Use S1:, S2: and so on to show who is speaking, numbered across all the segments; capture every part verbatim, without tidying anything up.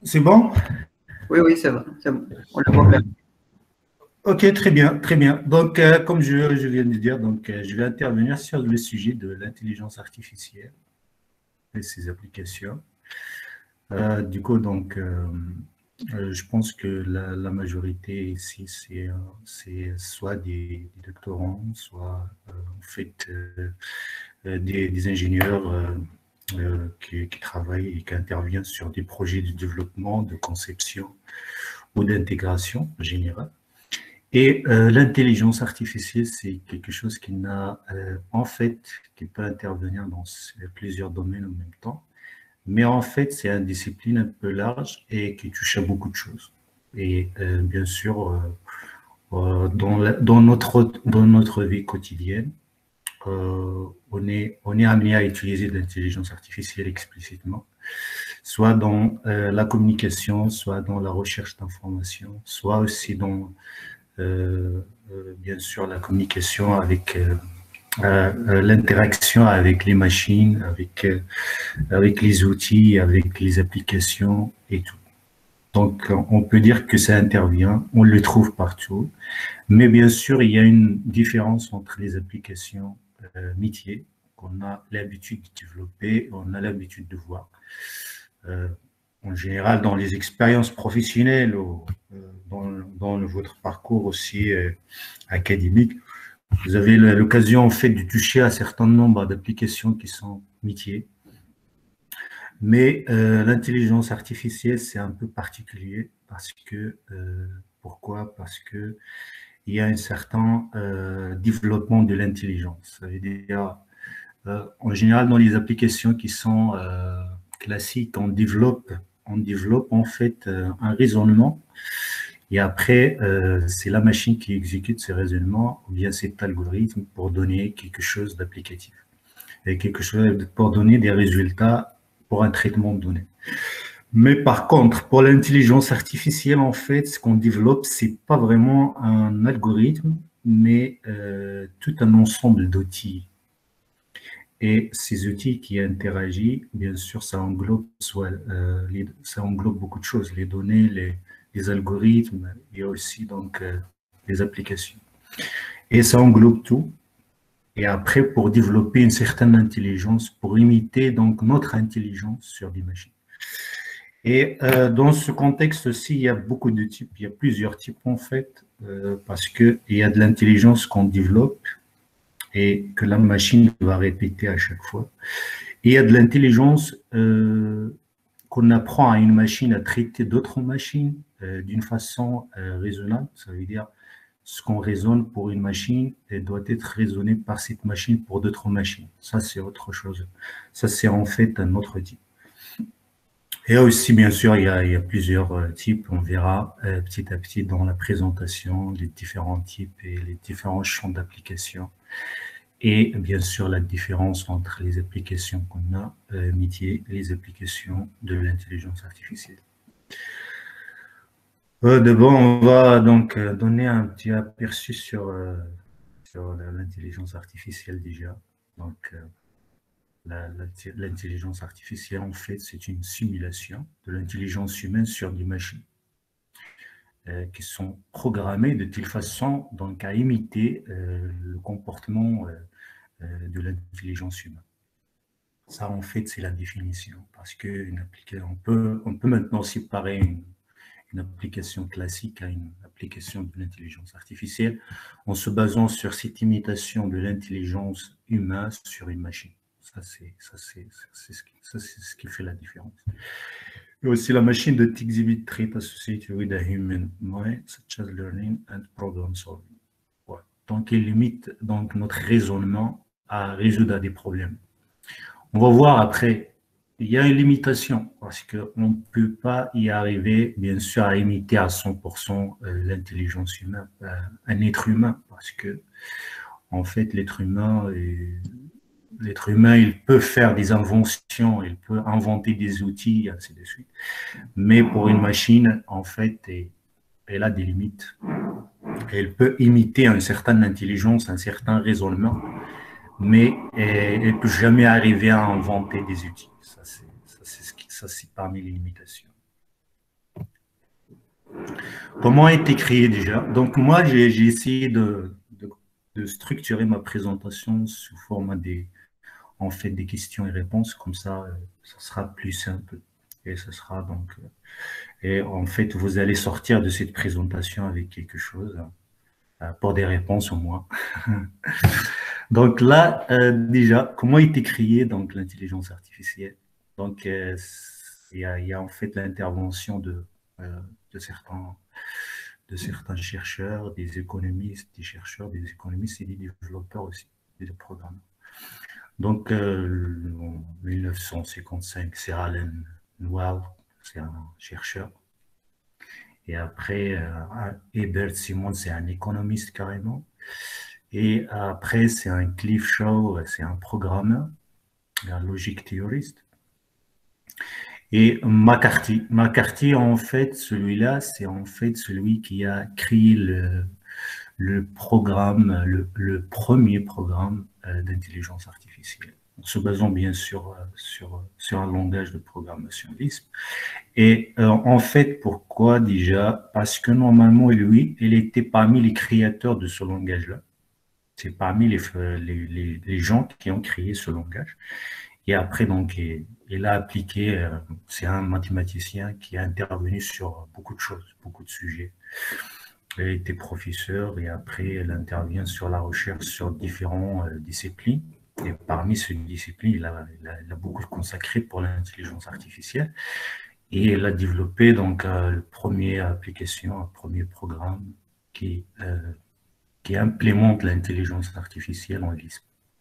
S1: C'est bon?
S2: Oui, oui, c'est bon, c'est bon. On le voit clair.
S1: Ok, très bien, très bien. Donc, euh, comme je, je viens de dire, donc, euh, je vais intervenir sur le sujet de l'intelligence artificielle et ses applications. Euh, du coup, donc, euh, euh, je pense que la, la majorité ici, c'est euh, c'est soit des, des doctorants, soit euh, en fait euh, euh, des, des ingénieurs euh, euh, qui, qui travaillent et qui interviennent sur des projets de développement, de conception ou d'intégration en général. Et euh, l'intelligence artificielle, c'est quelque chose qui n'a, euh, en fait, qui peut intervenir dans plusieurs domaines en même temps. Mais en fait, c'est une discipline un peu large et qui touche à beaucoup de choses. Et euh, bien sûr, euh, euh, dans, la- dans, notre, dans notre vie quotidienne, euh, on est, on est amené à utiliser de l'intelligence artificielle explicitement, soit dans euh, la communication, soit dans la recherche d'informations, soit aussi dans euh, euh, bien sûr la communication avec euh, euh, l'interaction avec les machines, avec, euh, avec les outils, avec les applications et tout. Donc, on peut dire que ça intervient, on le trouve partout, mais bien sûr, il y a une différence entre les applications euh, métiers qu'on a l'habitude de développer, on a l'habitude de voir. Euh, en général, dans les expériences professionnelles ou euh, dans, dans votre parcours aussi euh, académique, vous avez l'occasion en fait de toucher à un certain nombre d'applications qui sont métiers. Mais euh, l'intelligence artificielle, c'est un peu particulier parce que, euh, pourquoi? Parce que il y a un certain euh, développement de l'intelligence. Ça veut dire, euh, en général, dans les applications qui sont euh, classiques, on développe, on développe en fait euh, un raisonnement et après, euh, c'est la machine qui exécute ces raisonnements ou bien cet algorithme pour donner quelque chose d'applicatif et quelque chose pour donner des résultats pour un traitement de données. Mais par contre, pour l'intelligence artificielle, en fait, ce qu'on développe, c'est pas vraiment un algorithme, mais euh, tout un ensemble d'outils. Et ces outils qui interagissent, bien sûr, ça englobe, soit, euh, les, ça englobe beaucoup de choses, les données, les, les algorithmes, et aussi donc euh, les applications. Et ça englobe tout. Et après, pour développer une certaine intelligence, pour imiter donc notre intelligence sur des machines. Et euh, dans ce contexte aussi, il y a beaucoup de types, il y a plusieurs types en fait, euh, parce qu'il y a de l'intelligence qu'on développe et que la machine va répéter à chaque fois. Et il y a de l'intelligence euh, qu'on apprend à une machine à traiter d'autres machines euh, d'une façon euh, raisonnable. Ça veut dire ce qu'on raisonne pour une machine elle doit être raisonné par cette machine pour d'autres machines. Ça, c'est autre chose. Ça, c'est en fait un autre type. Et aussi, bien sûr, il y a, il y a plusieurs euh, types. On verra euh, petit à petit dans la présentation les différents types et les différents champs d'application. Et bien sûr, la différence entre les applications qu'on a, euh, métier, et les applications de l'intelligence artificielle. Euh, D'abord, on va donc euh, donner un petit aperçu sur, euh, sur l'intelligence artificielle déjà. Donc, euh, l'intelligence artificielle, en fait, c'est une simulation de l'intelligence humaine sur des machines euh, qui sont programmées de telle façon donc, à imiter euh, le comportement euh, euh, de l'intelligence humaine. Ça, en fait, c'est la définition. Parce qu'une application, on peut, on peut maintenant séparer une, une application classique à une application de l'intelligence artificielle en se basant sur cette imitation de l'intelligence humaine sur une machine. Ça, c'est ce, ce qui fait la différence. Et aussi, la machine de exhibit traits associated with a human mind, such as learning and problem solving. Ouais. Donc, il limite donc, notre raisonnement à résoudre des problèmes. On va voir après, il y a une limitation parce qu'on ne peut pas y arriver, bien sûr, à imiter à cent pour cent l'intelligence humaine, un être humain, parce que, en fait, l'être humain, l'être humain, il peut faire des inventions, il peut inventer des outils, ainsi de suite. Mais pour une machine, en fait, elle a des limites. Elle peut imiter une certaine intelligence, un certain raisonnement, mais elle ne peut jamais arriver à inventer des outils. Ça, c'est parmi les limitations. Comment a été créé déjà? Donc, moi, j'ai essayé de, de, de, structurer ma présentation sous forme des, en fait, des questions et réponses. Comme ça, euh, ça sera plus simple. Et ça sera donc... Euh, et en fait, vous allez sortir de cette présentation avec quelque chose, euh, pour des réponses au moins. Donc là, euh, déjà, comment a été créée donc l'intelligence artificielle? Donc, euh, il y, a, il y a en fait l'intervention de, euh, de certains de certains chercheurs, des économistes, des chercheurs, des économistes et des développeurs aussi, des programmes. Donc, euh, en mille neuf cent cinquante-cinq, c'est Allen Noir, c'est un chercheur. Et après, euh, Herbert Simon, c'est un économiste carrément. Et après, c'est un Cliff Shaw, c'est un programmeur, un logic théoriste. Et McCarthy, McCarthy, en fait, celui-là, c'est en fait celui qui a créé le, le programme, le, le premier programme euh, d'intelligence artificielle, en se basant bien sûr euh, sur, sur un langage de programmation Lisp. Et euh, en fait, pourquoi déjà? Parce que normalement, lui, il était parmi les créateurs de ce langage-là. C'est parmi les, les, les, les gens qui ont créé ce langage. Et après, donc, il, il a appliqué, euh, c'est un mathématicien qui a intervenu sur beaucoup de choses, beaucoup de sujets. Il était professeur et après, il intervient sur la recherche sur différentes euh, disciplines. Et parmi ces disciplines, il a, il a, il a beaucoup consacré pour l'intelligence artificielle. Et il a développé donc euh, la première application, un premier programme qui, euh, qui implémente l'intelligence artificielle en Lisp.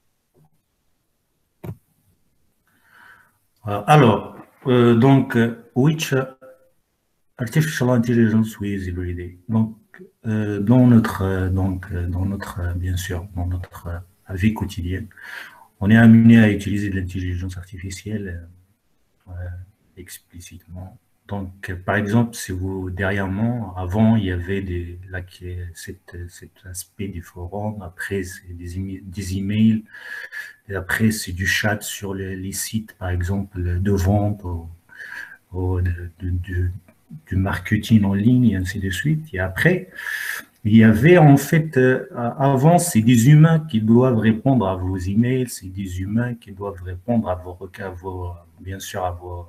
S1: Alors, euh, donc, which artificial intelligence we use every day. Donc, euh, dans notre, donc, dans notre, bien sûr, dans notre vie quotidienne, on est amené à utiliser de l'intelligence artificielle euh, explicitement. Donc, par exemple, si vous, derrière moi, avant, il y avait des, là, cet, cet aspect du forum, après, c'est des, des emails, et après, c'est du chat sur les, les sites, par exemple, de vente, ou, ou de, de, de, du marketing en ligne, et ainsi de suite. Et après, il y avait en fait, euh, avant, c'est des humains qui doivent répondre à vos emails, c'est des humains qui doivent répondre à vos, à vos bien sûr, à vos,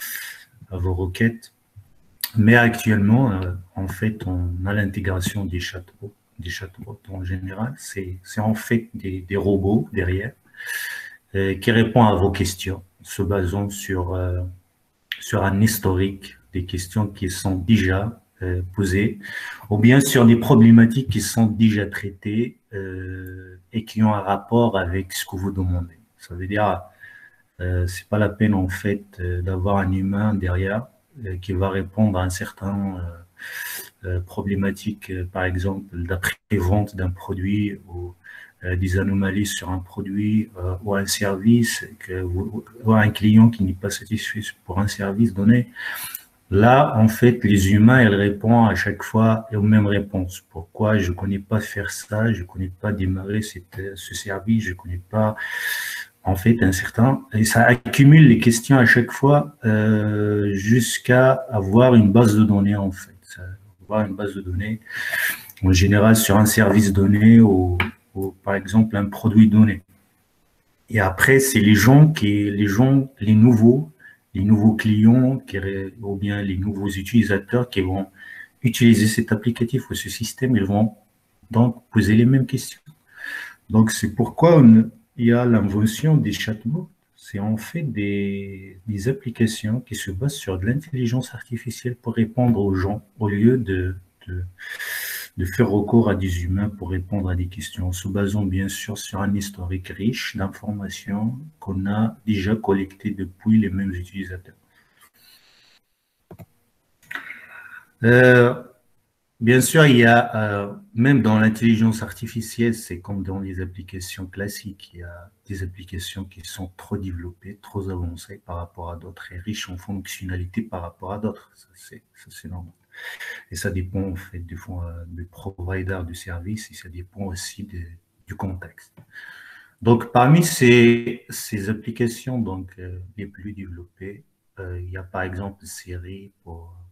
S1: à vos requêtes. Mais actuellement, euh, en fait, on a l'intégration des chatbots, des chatbots en général. C'est en fait des, des robots derrière euh, qui répondent à vos questions, se basant sur, euh, sur un historique des questions qui sont déjà euh, posées, ou bien sur des problématiques qui sont déjà traitées euh, et qui ont un rapport avec ce que vous demandez. Ça veut dire, euh, c'est pas la peine en fait euh, d'avoir un humain derrière euh, qui va répondre à un certain euh, euh, problématique, euh, par exemple d'après-vente d'un produit ou euh, des anomalies sur un produit euh, ou un service, que, ou, ou un client qui n'est pas satisfait pour un service donné. Là, en fait, les humains, ils répondent à chaque fois aux mêmes réponses. Pourquoi je ne connais pas faire ça, je ne connais pas démarrer cette, ce service, je ne connais pas, en fait, un certain... Et ça accumule les questions à chaque fois euh, jusqu'à avoir une base de données, en fait. Avoir une base de données, en général, sur un service donné ou, ou par exemple, un produit donné. Et après, c'est les gens qui, les gens, les nouveaux, les nouveaux clients qui, ou bien les nouveaux utilisateurs qui vont utiliser cet applicatif ou ce système, ils vont donc poser les mêmes questions. Donc, c'est pourquoi on, il y a l'invention des chatbots. C'est en fait des, des applications qui se basent sur de l'intelligence artificielle pour répondre aux gens au lieu de, de, de faire recours à des humains pour répondre à des questions, en se basant bien sûr sur un historique riche d'informations qu'on a déjà collectées depuis les mêmes utilisateurs. Euh, bien sûr, il y a, euh, même dans l'intelligence artificielle, c'est comme dans les applications classiques, il y a des applications qui sont trop développées, trop avancées par rapport à d'autres et riches en fonctionnalités par rapport à d'autres. Ça, c'est normal. Et ça dépend en fait du, du provider du service et ça dépend aussi de, du contexte. Donc, parmi ces, ces applications donc, euh, les plus développées, euh, il y a par exemple Siri pour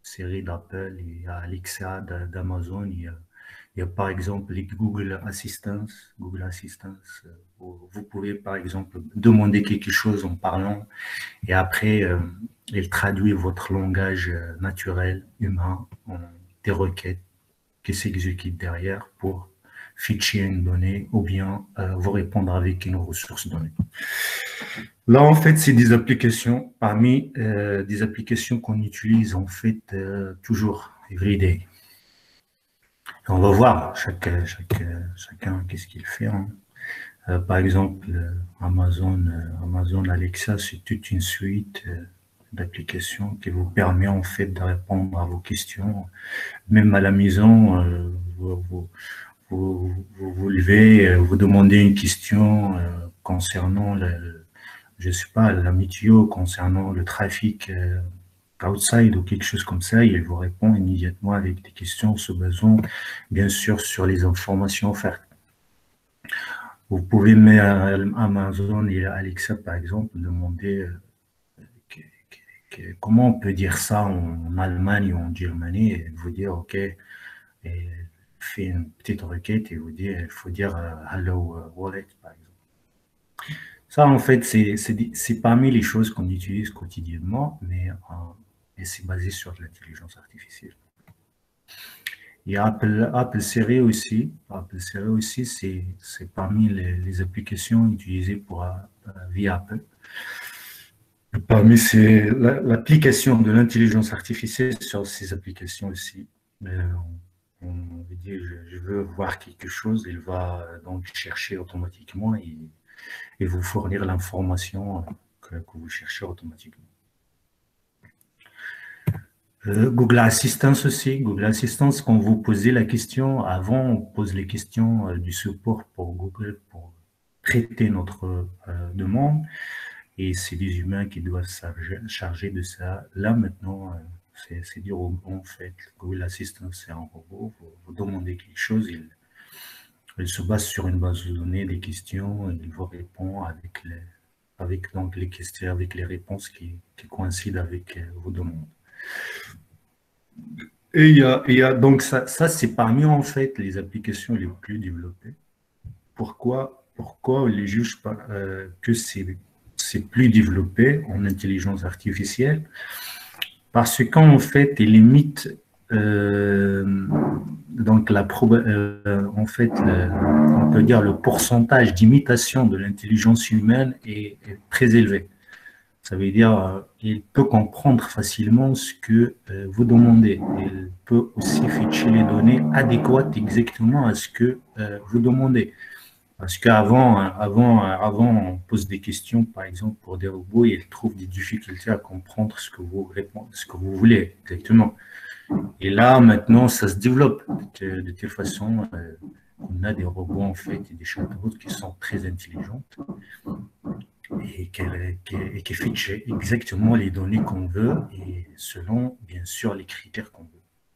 S1: série d'Apple, il y a Alexa d'Amazon, il y a, il y a par exemple les Google Assistance, Google Assistance, où vous pouvez par exemple demander quelque chose en parlant et après euh, il traduit votre langage naturel, humain, en des requêtes qui s'exécutent derrière pour fetcher une donnée ou bien euh, vous répondre avec une ressource donnée. Là, en fait, c'est des applications, parmi euh, des applications qu'on utilise en fait euh, toujours, everyday. Et on va voir chaque, chaque, chacun qu'est-ce qu'il fait. Hein. Euh, par exemple, Amazon, euh, Amazon Alexa, c'est toute une suite euh, d'applications qui vous permet en fait de répondre à vos questions. Même à la maison, euh, vous, vous, vous, vous vous levez, euh, vous demandez une question euh, concernant le, je sais pas, la météo, concernant le trafic euh, outside ou quelque chose comme ça, il vous répond immédiatement avec des questions se basant bien sûr sur les informations offertes. Vous pouvez mettre à Amazon et à Alexa par exemple demander euh, que, que, que, comment on peut dire ça en Allemagne ou en Germanie et vous dire ok, et fait une petite requête et vous dire il faut dire uh, hello uh, wallet par exemple. Ça, en fait, c'est parmi les choses qu'on utilise quotidiennement, mais euh, c'est basé sur l'intelligence artificielle. Il y a Apple, Apple Siri aussi. Apple Siri aussi, c'est parmi les, les applications utilisées pour, euh, via Apple. Parmi l'application de l'intelligence artificielle sur ces applications aussi. Euh, on, on veut dire, je, je veux voir quelque chose, il va donc chercher automatiquement et et vous fournir l'information que, que vous cherchez automatiquement. Euh, Google Assistance aussi. Google Assistance, quand vous posez la question, avant on pose les questions euh, du support pour Google pour traiter notre euh, demande et c'est des humains qui doivent charger, charger de ça. Là maintenant, euh, c'est du robot en fait. Google Assistant, c'est un robot. Vous, vous demandez quelque chose, il Elle se base sur une base de données, des questions, et il vous répond avec les, avec donc les questions, avec les réponses qui, qui coïncident avec vos demandes. Et il y a, il y a donc ça, ça c'est parmi en fait les applications les plus développées. Pourquoi, pourquoi on les juge pas euh, que c'est plus développé en intelligence artificielle? Parce qu'en fait, il limite euh, donc la euh, en fait le, on peut dire le pourcentage d'imitation de l'intelligence humaine est, est très élevé. Ça veut dire euh, il peut comprendre facilement ce que euh, vous demandez. Il peut aussi fetcher les données adéquates exactement à ce que euh, vous demandez. Parce qu'avant, avant, avant, on pose des questions, par exemple, pour des robots, et ils trouvent des difficultés à comprendre ce que vous répondez, ce que vous voulez exactement. Et là, maintenant, ça se développe de, de telle façon euh, qu'on a des robots, en fait, et des chatbots qui sont très intelligentes et qui, qui, qui fetchent exactement les données qu'on veut et selon, bien sûr, les critères qu'on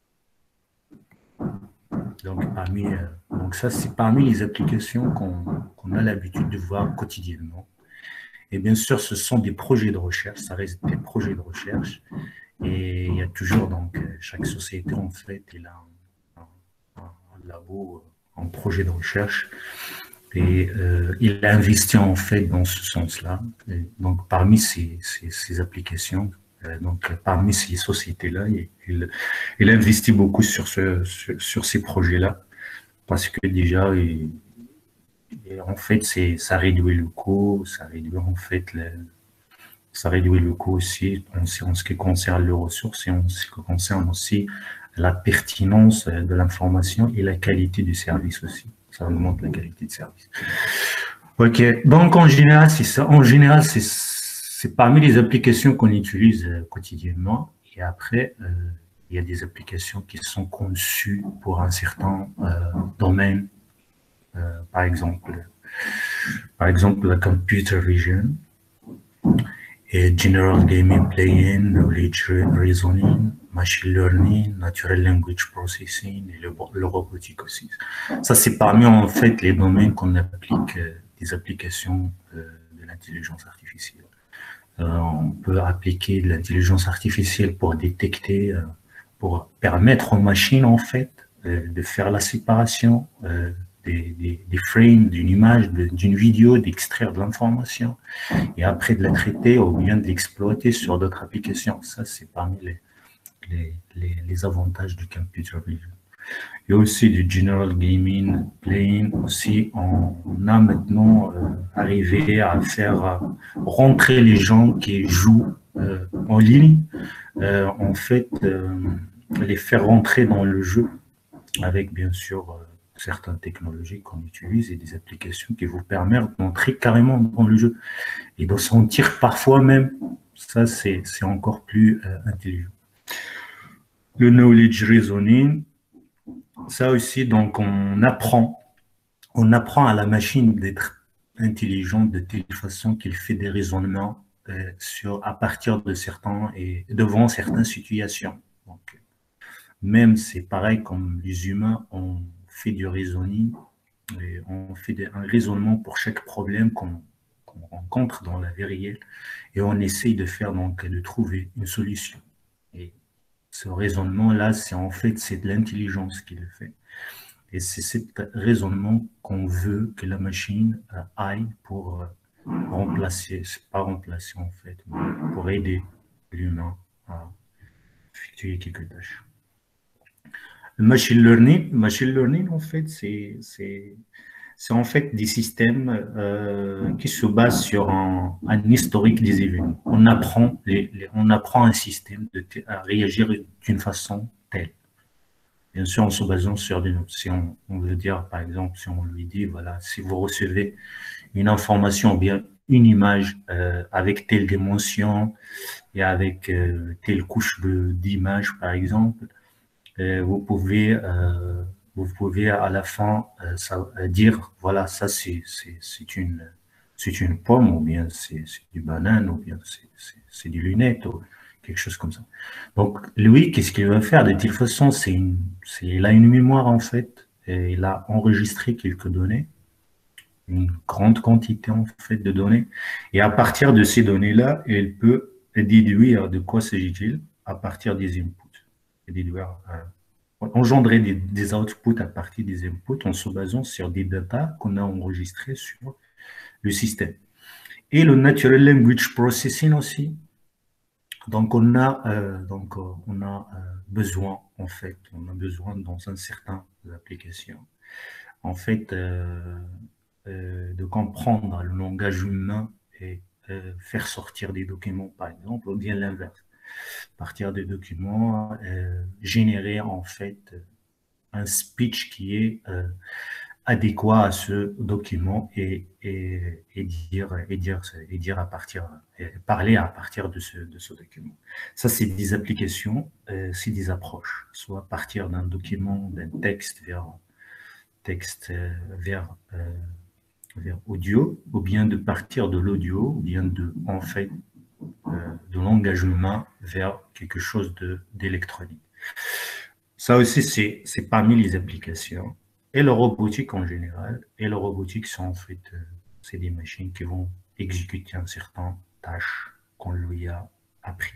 S1: veut. Donc, parmi, euh, donc ça, c'est parmi les applications qu'on qu'on a l'habitude de voir quotidiennement. Et bien sûr, ce sont des projets de recherche, ça reste des projets de recherche. Et il y a toujours, donc, chaque société, en fait, il a un, un, un labo, un projet de recherche. Et euh, il a investi, en fait, dans ce sens-là. Donc, parmi ces, ces, ces applications, euh, donc, parmi ces sociétés-là, il, il investit beaucoup sur, ce, sur, sur ces projets-là. Parce que déjà, il, en fait, ça réduit le coût, ça réduit, en fait, le, ça réduit le coût aussi en, en ce qui concerne les ressources et en ce qui concerne aussi la pertinence de l'information et la qualité du service aussi. Ça augmente la qualité de service. Ok, donc en général, c'est ça. En général, c'est parmi les applications qu'on utilise quotidiennement. Et après, euh, il y a des applications qui sont conçues pour un certain euh, domaine. Euh, par exemple, par exemple, la computer vision. Et general gaming playing, knowledge reasoning, machine learning, natural language processing et le, le robotique aussi. Ça, c'est parmi en fait les domaines qu'on applique euh, des applications euh, de l'intelligence artificielle. Euh, on peut appliquer de l'intelligence artificielle pour détecter euh, pour permettre aux machines, en fait, euh, de faire la séparation euh, des, des, des frames d'une image, d'une vidéo, d'extraire de l'information et après de la traiter ou bien de l'exploiter sur d'autres applications. Ça, c'est parmi les, les, les, les avantages du computer vision. Il y a aussi du general gaming, playing aussi. On, on a maintenant euh, arrivé à faire euh, rentrer les gens qui jouent euh, en ligne, euh, en fait, euh, les faire rentrer dans le jeu avec bien sûr euh, certaines technologies qu'on utilise et des applications qui vous permettent d'entrer carrément dans le jeu et de sentir parfois même, ça c'est encore plus euh, intelligent. Le knowledge reasoning, ça aussi, donc on apprend, on apprend à la machine d'être intelligente de telle façon qu'il fait des raisonnements euh, sur, à partir de certains et devant certaines situations. Donc, même c'est pareil comme les humains, on fait du raisonning, et on fait des, un raisonnement pour chaque problème qu'on qu'on rencontre dans la vie réelle et on essaye de faire donc de trouver une solution. Et ce raisonnement-là, c'est en fait c'est de l'intelligence qui le fait. Et c'est ce raisonnement qu'on veut que la machine aille pour remplacer, c'est pas remplacer en fait, mais pour aider l'humain à effectuer quelques tâches. Le machine learning, machine learning en fait, c'est c'est en fait des systèmes euh, qui se basent sur un, un historique des événements. On apprend, les, les, on apprend un système de, à réagir d'une façon telle. Bien sûr, en se basant sur des notes. Si on, on veut dire, par exemple, si on lui dit, voilà, si vous recevez une information ou bien une image euh, avec telle dimension et avec euh, telle couche d'image, par exemple, euh, vous pouvez, euh, vous pouvez à la fin euh, ça, dire, voilà, ça c'est une, c'est une pomme ou bien c'est du banane ou bien c'est des lunettes ou quelque chose comme ça. Donc, lui, qu'est-ce qu'il va faire? De toute façon, c'est une, il a une mémoire, en fait, et il a enregistré quelques données, une grande quantité, en fait, de données. Et à partir de ces données-là, il peut déduire de quoi s'agit-il à partir des inputs. Et déduire, euh, engendrer des, des outputs à partir des inputs en se basant sur des datas qu'on a enregistrées sur le système. Et le Natural Language Processing aussi. Donc, on a, euh, donc, euh, on a euh, besoin, en fait, on a besoin dans un certain applications, en fait, euh, euh, de comprendre le langage humain et euh, faire sortir des documents, par exemple, ou bien l'inverse. À partir des documents, euh, générer, en fait, un speech qui est euh, adéquat à ce document et, et, et, dire, et, dire, et dire à partir, et parler à partir de ce, de ce document. Ça, c'est des applications, euh, c'est des approches, soit à partir d'un document, d'un texte vers texte euh, vers, euh, vers audio, ou bien de partir de l'audio, ou bien de, en fait, euh, de langage humain vers quelque chose d'électronique. Ça aussi, c'est parmi les applications. Et la robotique en général, et la robotique, sont en fait, euh, c'est des machines qui vont exécuter un certain tâche qu'on lui a appris.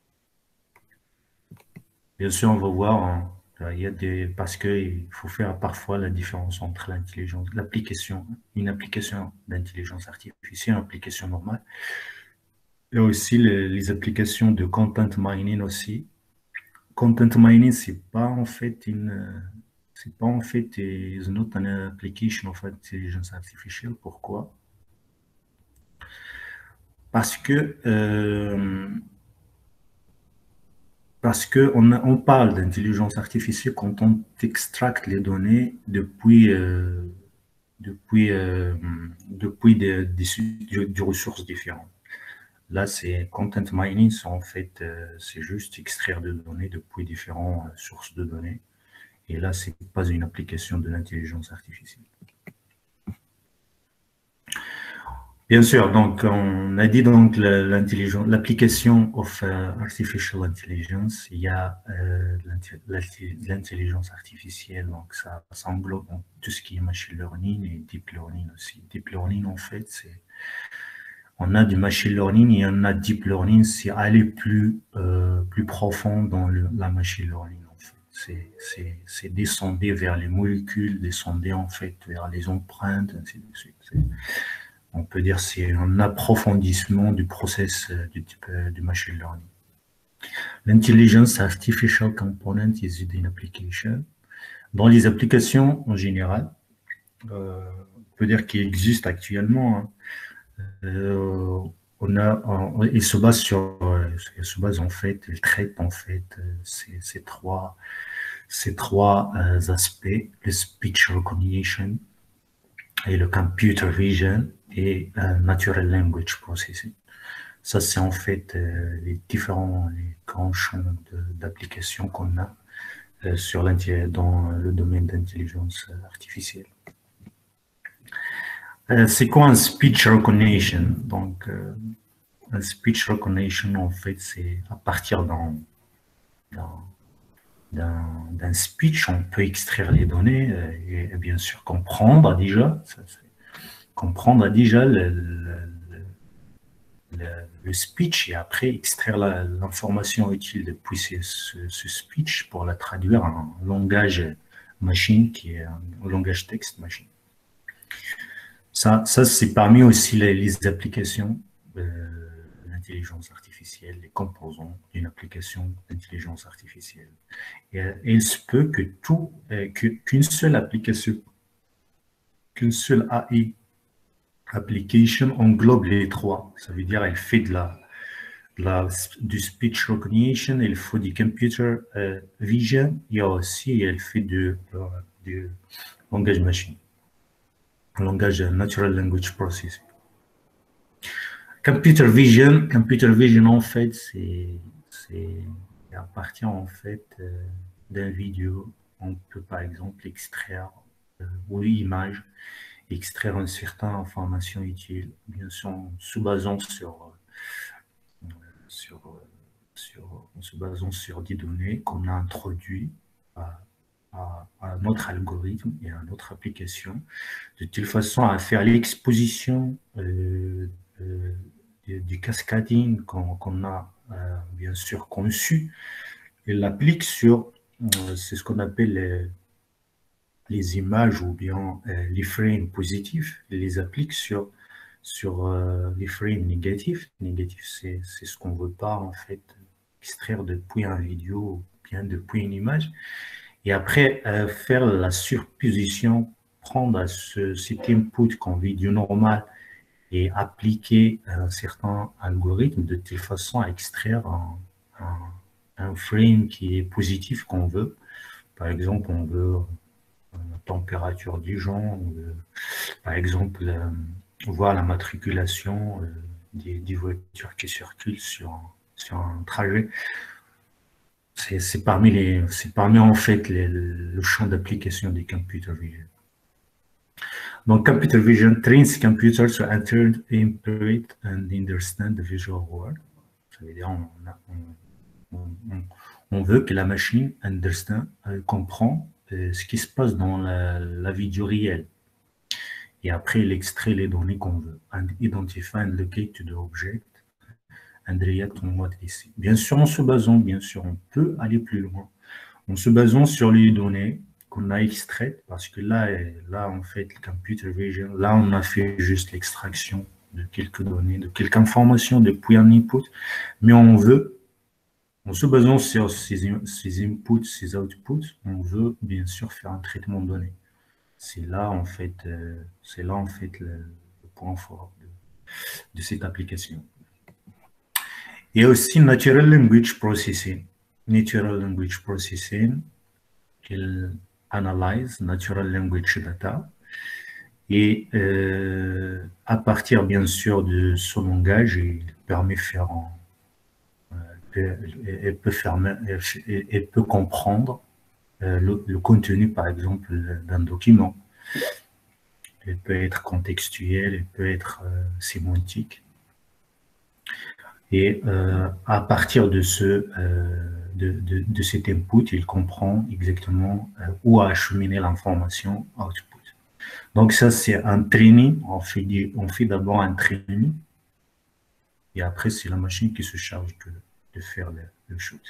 S1: Bien sûr, on va voir, hein, il y a des, parce qu'il faut faire parfois la différence entre l'intelligence, l'application, une application d'intelligence artificielle, une application normale, et aussi les, les applications de content mining aussi. Content mining, c'est pas en fait une c'est pas en fait is not an application of intelligence artificial. Pourquoi? Parce que euh, parce que on, a, on parle d'intelligence artificielle quand on extracte les données depuis euh, depuis euh, depuis des, des, des ressources différentes. Là, c'est content mining, en fait, euh, c'est juste extraire des données depuis différentes euh, sources de données. Et là, ce n'est pas une application de l'intelligence artificielle. Bien sûr, donc on a dit donc l'intelligence, l'application of uh, artificial intelligence, il y a euh, l'intelligence artificielle, donc ça, ça englobe tout ce qui est machine learning et deep learning aussi. Deep learning, en fait, c'est On a du machine learning et on a deep learning, c'est aller plus, euh, plus profond dans le, la machine learning. C'est descendre vers les molécules, descendre en fait vers les empreintes, ainsi de suite. On peut dire que c'est un approfondissement du process du type du machine learning. L'intelligence artificial component is in application. Dans les applications en général, euh, on peut dire qu'il existe actuellement. Hein, euh, on a, on, il se base sur, il se base en fait, il traite en fait ces, ces trois, ces trois euh, aspects, le speech recognition et le computer vision et euh, natural language processing. Ça, c'est en fait euh, les différents, les grands champs d'application qu'on a euh, sur dans le domaine d'intelligence artificielle. Euh, c'est quoi un speech recognition? Donc, euh, un speech recognition, en fait, c'est à partir d'un speech, on peut extraire les données euh, et, et bien sûr comprendre déjà, ça, comprendre déjà le, le, le, le speech et après extraire l'information utile depuis ce, ce, ce speech pour la traduire en langage machine qui est un langage texte machine. Ça, ça c'est parmi aussi les, les applications de l'intelligence artificielle, les composants d'une application d'intelligence artificielle. Et, et il se peut que tout, qu'une seule application, qu'une seule A I application englobe les trois. Ça veut dire elle fait de la, de la du speech recognition, elle fait du computer uh, vision, il y a aussi elle fait du, uh, du langage machine, langage natural language processing. Computer vision, computer vision en fait c'est appartient en fait euh, d'un vidéo. On peut par exemple extraire euh, ou image extraire une certaine information utile, bien sûr en se basant sur, sur, sur, en se basant sur des données qu'on a introduites à, à, à notre algorithme et à notre application, de telle façon à faire l'exposition euh, euh, du, du cascading qu'on qu'on a euh, bien sûr conçu et l'applique sur, euh, c'est ce qu'on appelle les les images ou bien euh, les frames positifs, les applique sur, sur euh, les frames négatifs. Négatif, c'est ce qu'on ne veut pas en fait extraire depuis un vidéo ou bien depuis une image. Et après, euh, faire la surposition, prendre ce, cet input qu'en vidéo normale et appliquer un certain algorithme de telle façon à extraire un, un, un frame qui est positif qu'on veut. Par exemple, on veut la température du genre, euh, par exemple, euh, voir la matriculation euh, des, des voitures qui circulent sur, sur un trajet. C'est parmi, les, parmi en fait les, le champ d'application des computer vision. Donc, computer vision trains computers to interpret and understand the visual world. Ça veut dire on, on, on, on veut que la machine understand, euh, comprend ce qui se passe dans la, la vidéo réelle. Et après, il extrait les données qu'on veut. And identify and locate to the object and react on what they see. Bien sûr, en se basant, bien sûr, on peut aller plus loin. En se basant sur les données qu'on a extraites, parce que là, là, en fait, le computer vision, là, on a fait juste l'extraction de quelques données, de quelques informations depuis un input, mais on veut en se basant sur ces, ces inputs, ces outputs, on veut bien sûr faire un traitement de données. C'est là en fait, euh, c'est là en fait le, le point fort de, de cette application. Il y a aussi Natural Language Processing. Natural Language Processing, il analyse Natural Language Data et euh, à partir bien sûr de son langage, il permet de faire un Elle peut, faire, elle peut comprendre le, le contenu, par exemple, d'un document. Elle peut être contextuelle, elle peut être euh, sémantique. Et euh, à partir de, ce, euh, de, de, de cet input, il comprend exactement euh, où acheminer l'information output. Donc ça, c'est un training. On fait, on fait d'abord un training Et après, c'est la machine qui se charge de, de faire le, le shoot.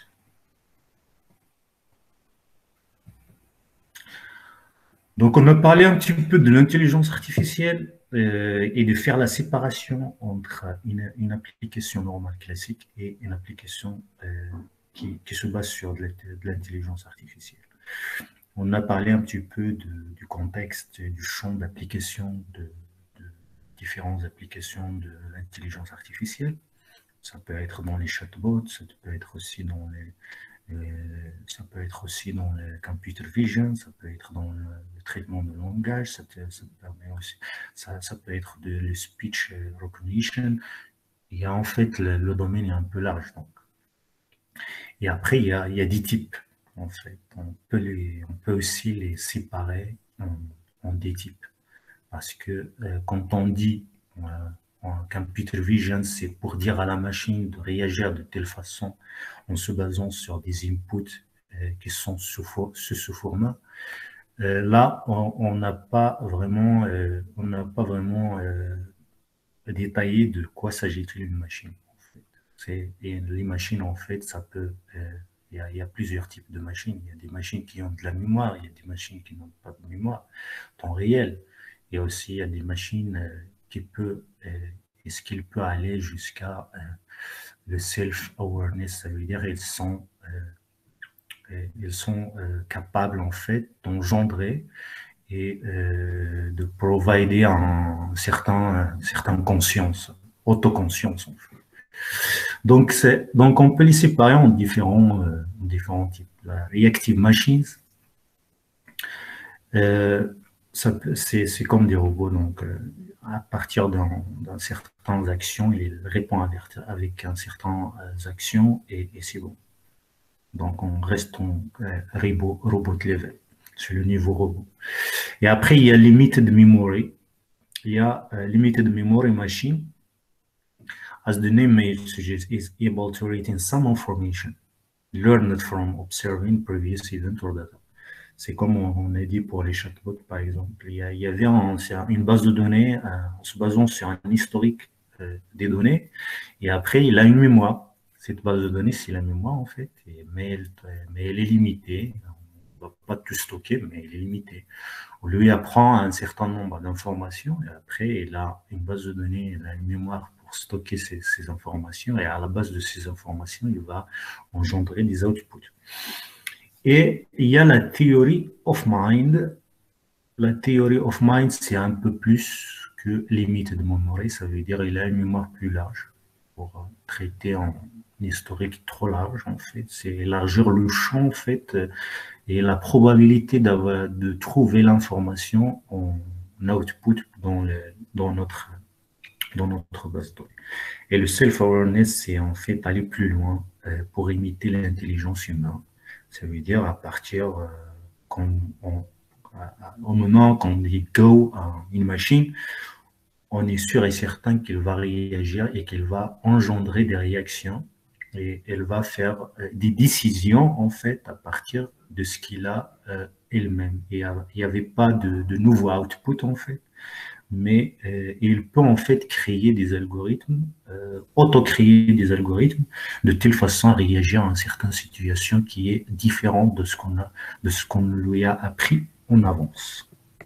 S1: Donc, on a parlé un petit peu de l'intelligence artificielle euh, et de faire la séparation entre une, une application normale classique et une application euh, qui, qui se base sur de l'intelligence artificielle. On a parlé un petit peu de, du contexte, du champ d'application de, de différentes applications de l'intelligence artificielle. Ça peut être dans les chatbots, ça peut être aussi dans les, les ça peut être aussi dans le computer vision, ça peut être dans le, le traitement de langage, ça, peut, ça, permet aussi, ça, ça peut être de le speech recognition. Il y a en fait le, le domaine est un peu large donc. Et après il y a, il y a des types en fait. On peut les, on peut aussi les séparer en, en des types parce que euh, quand on dit euh, en computer vision, c'est pour dire à la machine de réagir de telle façon en se basant sur des inputs euh, qui sont sous, sous ce format. Euh, là, on n'a pas vraiment, euh, on n'a pas vraiment euh, détaillé de quoi s'agit-il une machine. En fait. Et les machines, en fait, ça peut, euh, il y, a, il y a plusieurs types de machines. Il y a des machines qui ont de la mémoire, il y a des machines qui n'ont pas de mémoire, temps réel. Et aussi, il y a des machines euh, qui peuvent, euh, est-ce qu'il peut aller jusqu'à euh, le self-awareness, ça veut dire ils sont, euh, ils sont euh, capables en fait d'engendrer et euh, de provider un certain, un certain conscience, autoconscience en fait. Donc, donc on peut les séparer en différents, euh, en différents types. La reactive machines, euh, c'est comme des robots, donc euh, à partir d'un certaines actions, il répond avec un certain euh, actions et, et c'est bon. Donc on reste en euh, robot, robot level, c'est le niveau robot. Et après, il y a limited memory. Il y a uh, limited memory machine. As the name may suggest, is able to retain some information learned from observing previous event or data. C'est comme on a dit pour les chatbots, par exemple. Il y, a, il y avait un, une base de données euh, en se basant sur un historique euh, des données. Et après, il a une mémoire. Cette base de données, c'est la mémoire, en fait. Et, mais, elle, mais elle est limitée. On ne va pas tout stocker, mais elle est limitée. On lui apprend un certain nombre d'informations. Et après, il a une base de données, il a une mémoire pour stocker ces, ces informations. Et à la base de ces informations, il va engendrer des outputs. Et il y a la théorie of mind. La théorie of mind, c'est un peu plus que limite de memory. Ça veut dire qu'il a une mémoire plus large pour traiter un historique trop large, en fait. C'est élargir le champ, en fait, et la probabilité de trouver l'information en output dans, le, dans, notre, dans notre base de données. Et le self-awareness, c'est en fait aller plus loin euh, pour imiter l'intelligence humaine. Ça veut dire à partir, euh, quand on, à, au moment qu'on dit go à une machine, on est sûr et certain qu'elle va réagir et qu'elle va engendrer des réactions et elle va faire euh, des décisions en fait à partir de ce qu'il a euh, elle-même. Il n'y avait pas de, de nouveau output en fait, mais euh, il peut en fait créer des algorithmes, euh, auto-créer des algorithmes, de telle façon à réagir à une certaine situation qui est différente de ce qu'on a, de ce qu'on lui a appris en avance.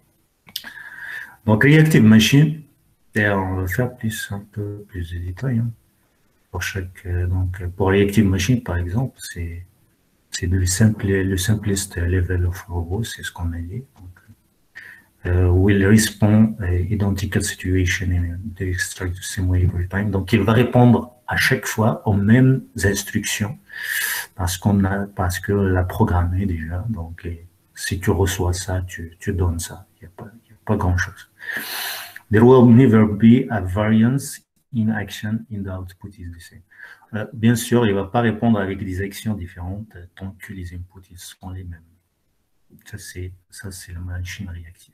S1: Donc, Reactive Machine, et on va faire plus, un peu plus de détails. Hein. Pour chaque, donc, pour Reactive Machine, par exemple, c'est c'est le simple, le simplest level of robot, c'est ce qu'on a dit. Donc, Uh, will respond uh, identical situation in the extract same way every time. Donc, il va répondre à chaque fois aux mêmes instructions parce qu'on a, parce que l'a programmé déjà. Donc, et, si tu reçois ça, tu, tu donnes ça. Il n'y a pas, il y a pas grand chose. There will never be a variance in action in the output is the same. Uh, bien sûr, il ne va pas répondre avec des actions différentes tant que les inputs ils sont les mêmes. Ça, c'est, ça, c'est la machine réactive.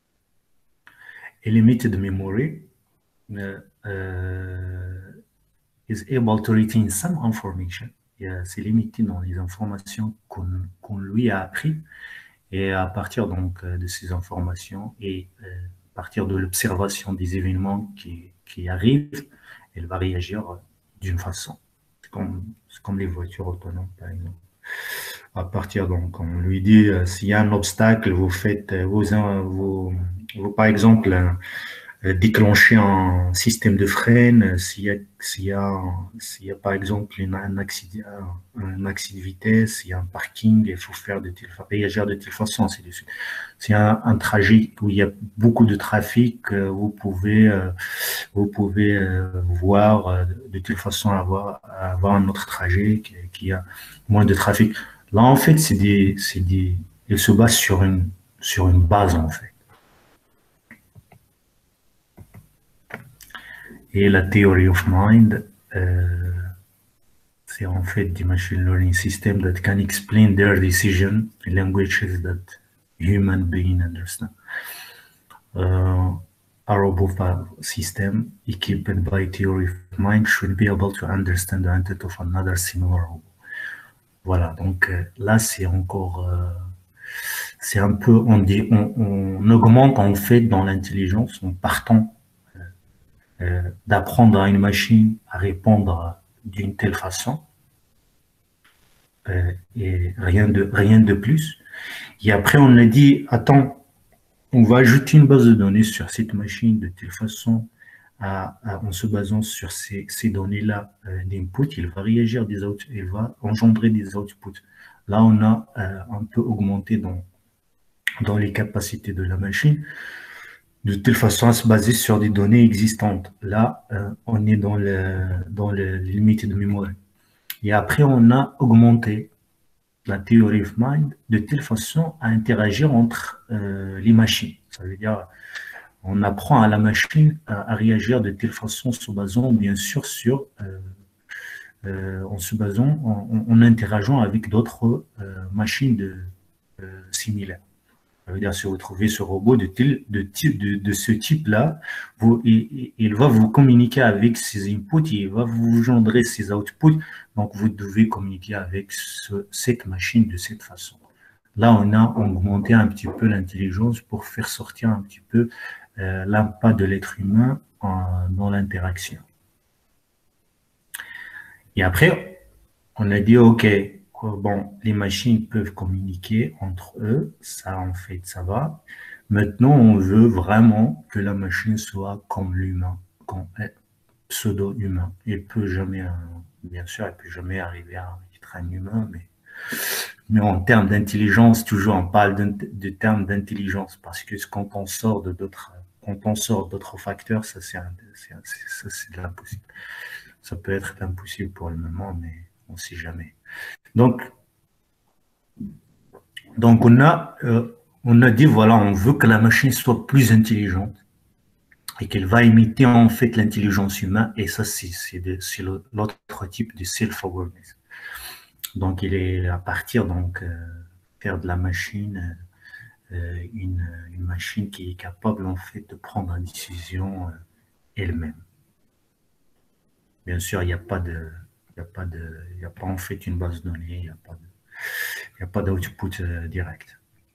S1: A limited memory uh, uh, is able to retain some information. C'est limité dans les informations qu'on qu'on lui a appris et à partir donc de ces informations et euh, à partir de l'observation des événements qui, qui arrivent, elle va réagir d'une façon. C'est comme, c'est comme les voitures autonomes, par exemple. À partir, donc, on lui dit, euh, s'il y a un obstacle, vous faites, euh, vous, euh, vous, vous, par exemple, euh, déclencher un système de frein, euh, s'il y a, s'il y a, s'il y a, par exemple, une, un, accident, un accident de vitesse, il y a un parking, il faut faire de telle, réagir de telle façon, ainsi de suite. S'il y a un, un trajet où il y a beaucoup de trafic, euh, vous pouvez, euh, vous pouvez euh, voir euh, de telle façon avoir, avoir un autre trajet qui, qui a moins de trafic. Là, en fait, c'est des, c'est des, il se base sur une, sur une base, en fait. Et la theory of mind, euh, c'est en fait des machine learning systems that can explain their decision in languages that human beings understand. Uh, a robot system equipped by theory of mind should be able to understand the intent of another similar robot. Voilà, donc euh, là, c'est encore... Euh, c'est un peu... On, dit, on, on augmente en fait dans l'intelligence en partant euh, d'apprendre à une machine à répondre d'une telle façon euh, et rien de, rien de plus. Et après, on a dit, attends, on va ajouter une base de données sur cette machine de telle façon, à, à, en se basant sur ces, ces données-là euh, d'input, il va réagir des outputs, il va engendrer des outputs. Là, on a euh, un peu augmenté dans, dans les capacités de la machine, de telle façon à se baser sur des données existantes. Là, euh, on est dans le, dans le limite de mémoire. Et après, on a augmenté la théorie of mind de telle façon à interagir entre euh, les machines. Ça veut dire, on apprend à la machine à, à réagir de telle façon en se basant, bien sûr, sur, euh, euh, en se basant, en, en interageant avec d'autres euh, machines de, euh, similaires. Ça veut dire, si vous trouvez ce robot de, tel, de, type, de, de ce type-là, il, il va vous communiquer avec ses inputs, il va vous engendrer ses outputs, donc vous devez communiquer avec ce, cette machine de cette façon. Là, on a augmenté un petit peu l'intelligence pour faire sortir un petit peu euh, l'impact de l'être humain en, dans l'interaction. Et après, on a dit, OK, bon, les machines peuvent communiquer entre eux, ça en fait, ça va. Maintenant, on veut vraiment que la machine soit comme l'humain, comme pseudo-humain. Elle peut jamais, bien sûr, elle peut jamais arriver à être un humain, mais, mais en termes d'intelligence, toujours on parle de, de termes d'intelligence, parce que quand on sort de d'autres, quand on sort d'autres facteurs, ça c'est de l'impossible. Ça peut être impossible pour le moment, mais on ne sait jamais. Donc, donc on, a, euh, on a dit, voilà, on veut que la machine soit plus intelligente et qu'elle va imiter en fait l'intelligence humaine, et ça, c'est l'autre type de self-awareness. Donc, il est à partir, donc, euh, faire de la machine euh, une, une machine qui est capable en fait de prendre une décision euh, elle-même. Bien sûr, il n'y a pas de... Il n'y a, pas de, il n'y a pas en fait une base de données, il n'y a pas de... Il n'y a pas d'output euh, direct.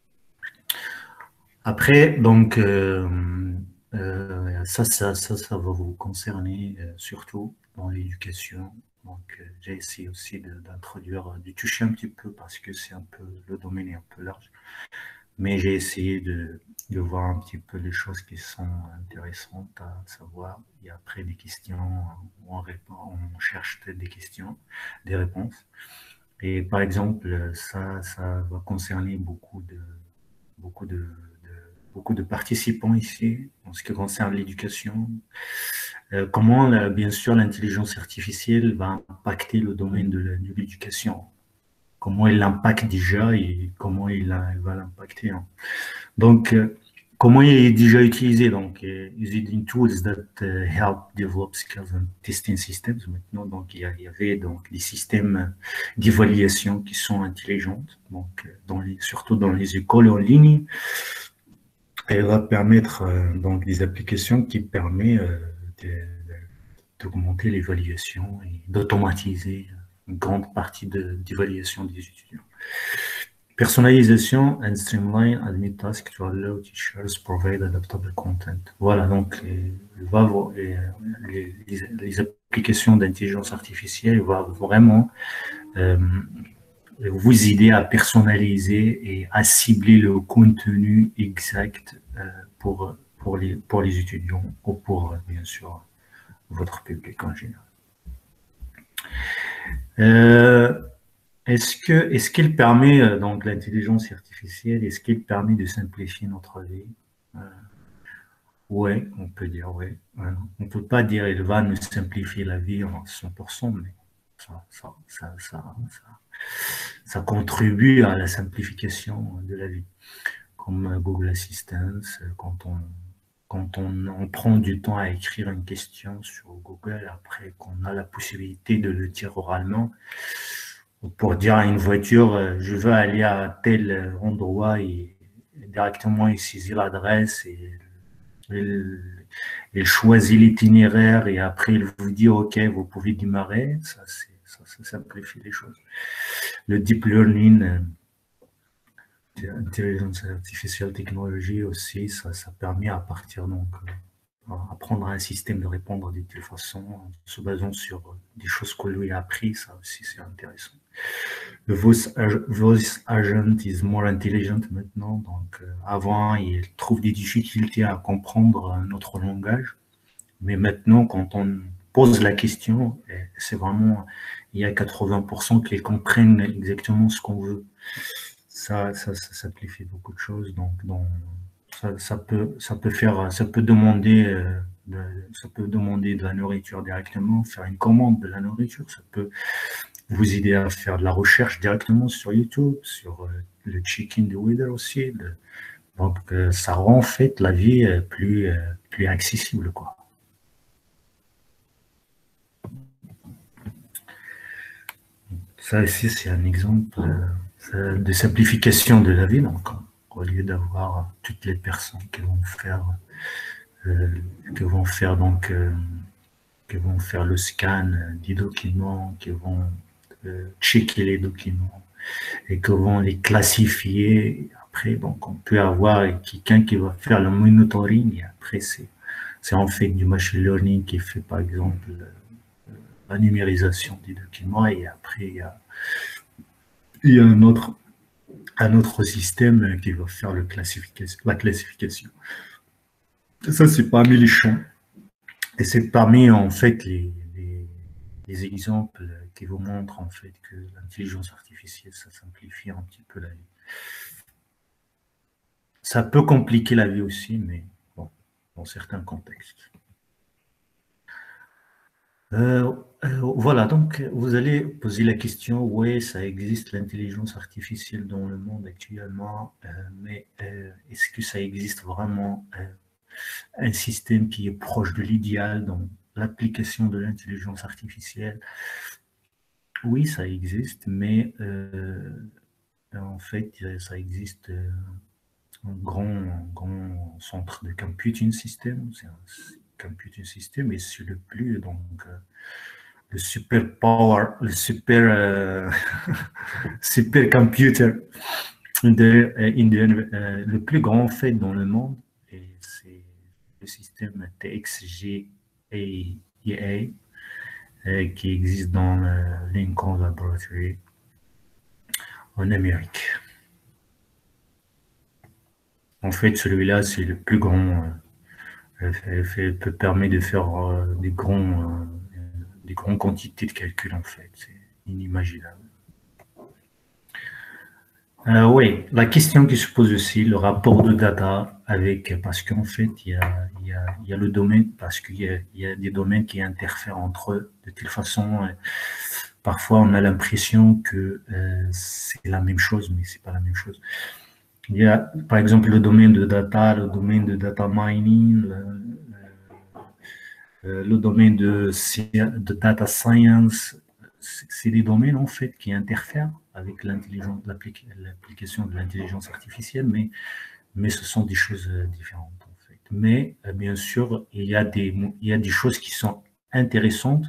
S1: Après, donc, euh, euh, ça, ça, ça, ça va vous concerner euh, surtout dans l'éducation. Donc, euh, j'ai essayé aussi d'introduire, de, de toucher un petit peu parce que c'est un peu, le domaine est un peu large. Mais j'ai essayé de, de voir un petit peu les choses qui sont intéressantes à savoir. Et après des questions, on, répond, on cherche des questions, des réponses. Et par exemple, ça, ça va concerner beaucoup de, beaucoup de, de, beaucoup de participants ici, en ce qui concerne l'éducation. Euh, comment, là, bien sûr, l'intelligence artificielle va impacter le domaine de l'éducation. Comment elle l'impacte déjà et comment il, a, il va l'impacter. Hein. Donc, euh, comment il est déjà utilisé? Donc, uh, using tools that uh, help develop skills and testing systems. Maintenant, donc, il y, y avait donc des systèmes d'évaluation qui sont intelligents, donc dans les, surtout dans les écoles en ligne. Elle va permettre euh, donc des applications qui permettent euh, d'augmenter l'évaluation et d'automatiser une grande partie d'évaluation de, des étudiants. Personnalisation and streamline admit task to allow teachers provide adaptable content. Voilà, donc les, les, les, les application d'intelligence artificielle va vraiment euh, vous aider à personnaliser et à cibler le contenu exact euh, pour, pour, les, pour les étudiants ou pour, bien sûr, votre public en général. Euh, est-ce que, est-ce qu'elle permet, donc l'intelligence artificielle, est-ce qu'elle permet de simplifier notre vie? euh, Oui, on peut dire oui. On ne peut pas dire qu'elle va nous simplifier la vie en cent pour cent, mais ça, ça, ça, ça, ça, ça contribue à la simplification de la vie. Comme Google Assistant, quand on, quand on, on prend du temps à écrire une question sur Google, après qu'on a la possibilité de le dire oralement, pour dire à une voiture, je veux aller à tel endroit et directement il saisit l'adresse et il, il choisit l'itinéraire et après il vous dit ok, vous pouvez démarrer. Ça, ça, ça simplifie les choses. Le deep learning, l'intelligence artificielle technologie aussi, ça, ça permet à partir donc apprendre un système de répondre de telle façon en se basant sur des choses que lui a appris. Ça aussi c'est intéressant. Le voice, voice agent is more intelligent maintenant. Donc, euh, avant, il trouve des difficultés à comprendre notre langage. Mais maintenant, quand on pose la question, c'est vraiment, il y a quatre-vingts pour cent qui comprennent exactement ce qu'on veut. Ça, ça, ça simplifie beaucoup de choses. Donc, donc ça, ça, peut, ça peut faire, ça peut demander, euh, de, ça peut demander de la nourriture directement, faire une commande de la nourriture. Ça peut vous aider à faire de la recherche directement sur YouTube, sur euh, le check-in de weather aussi. Le, donc, euh, ça rend en fait la vie euh, plus, euh, plus accessible, quoi. Ça ici, c'est un exemple euh, de simplification de la vie. Donc, au lieu d'avoir toutes les personnes qui vont faire, euh, qui vont faire donc, euh, qui vont faire le scan des documents, qui vont euh, checker les documents et qui vont les classifier. Après, donc, on peut avoir quelqu'un qui va faire le monitoring. Et après, c'est c'est en fait du machine learning qui fait, par exemple, la numérisation des documents. Et après, il y a, il y a un, autre, un autre système qui va faire le classification, la classification. Ça, c'est parmi les champs. Et c'est parmi, en fait, les, les, les exemples qui vous montrent, en fait, que l'intelligence artificielle, ça simplifie un petit peu la vie. Ça peut compliquer la vie aussi, mais bon, dans certains contextes. Euh, euh, voilà, donc vous allez poser la question, oui, ça existe l'intelligence artificielle dans le monde actuellement, euh, mais euh, est-ce que ça existe vraiment euh, un système qui est proche de l'idéal dans l'application de l'intelligence artificielle? Oui, ça existe, mais euh, en fait, ça existe euh, un grand, un grand centre de computing system, c'est un computing system, et c'est le plus, donc, euh, le super power, le super, euh, super computer, de, de, euh, le plus grand fait dans le monde, et c'est le système T X G A I A euh, qui existe dans le Lincoln Laboratory en Amérique. En fait, celui-là, c'est le plus grand, euh, elle fait, peut permettre de faire euh, des, grands, euh, des grandes quantités de calculs, en fait. C'est inimaginable. Euh, oui, la question qui se pose aussi, le rapport de data avec, parce qu'en fait, il y a, il y a, il y a le domaine, parce qu'il y a, il y a des domaines qui interfèrent entre eux de telle façon. Euh, parfois, on a l'impression que euh, c'est la même chose, mais c'est pas la même chose. Il y a, par exemple, le domaine de data, le domaine de data mining, le, le, le domaine de, de data science. C'est des domaines, en fait, qui interfèrent avec l'application de l'intelligence artificielle, mais, mais ce sont des choses différentes, en fait. Mais, bien sûr, il y a des, il y a des choses qui sont intéressantes,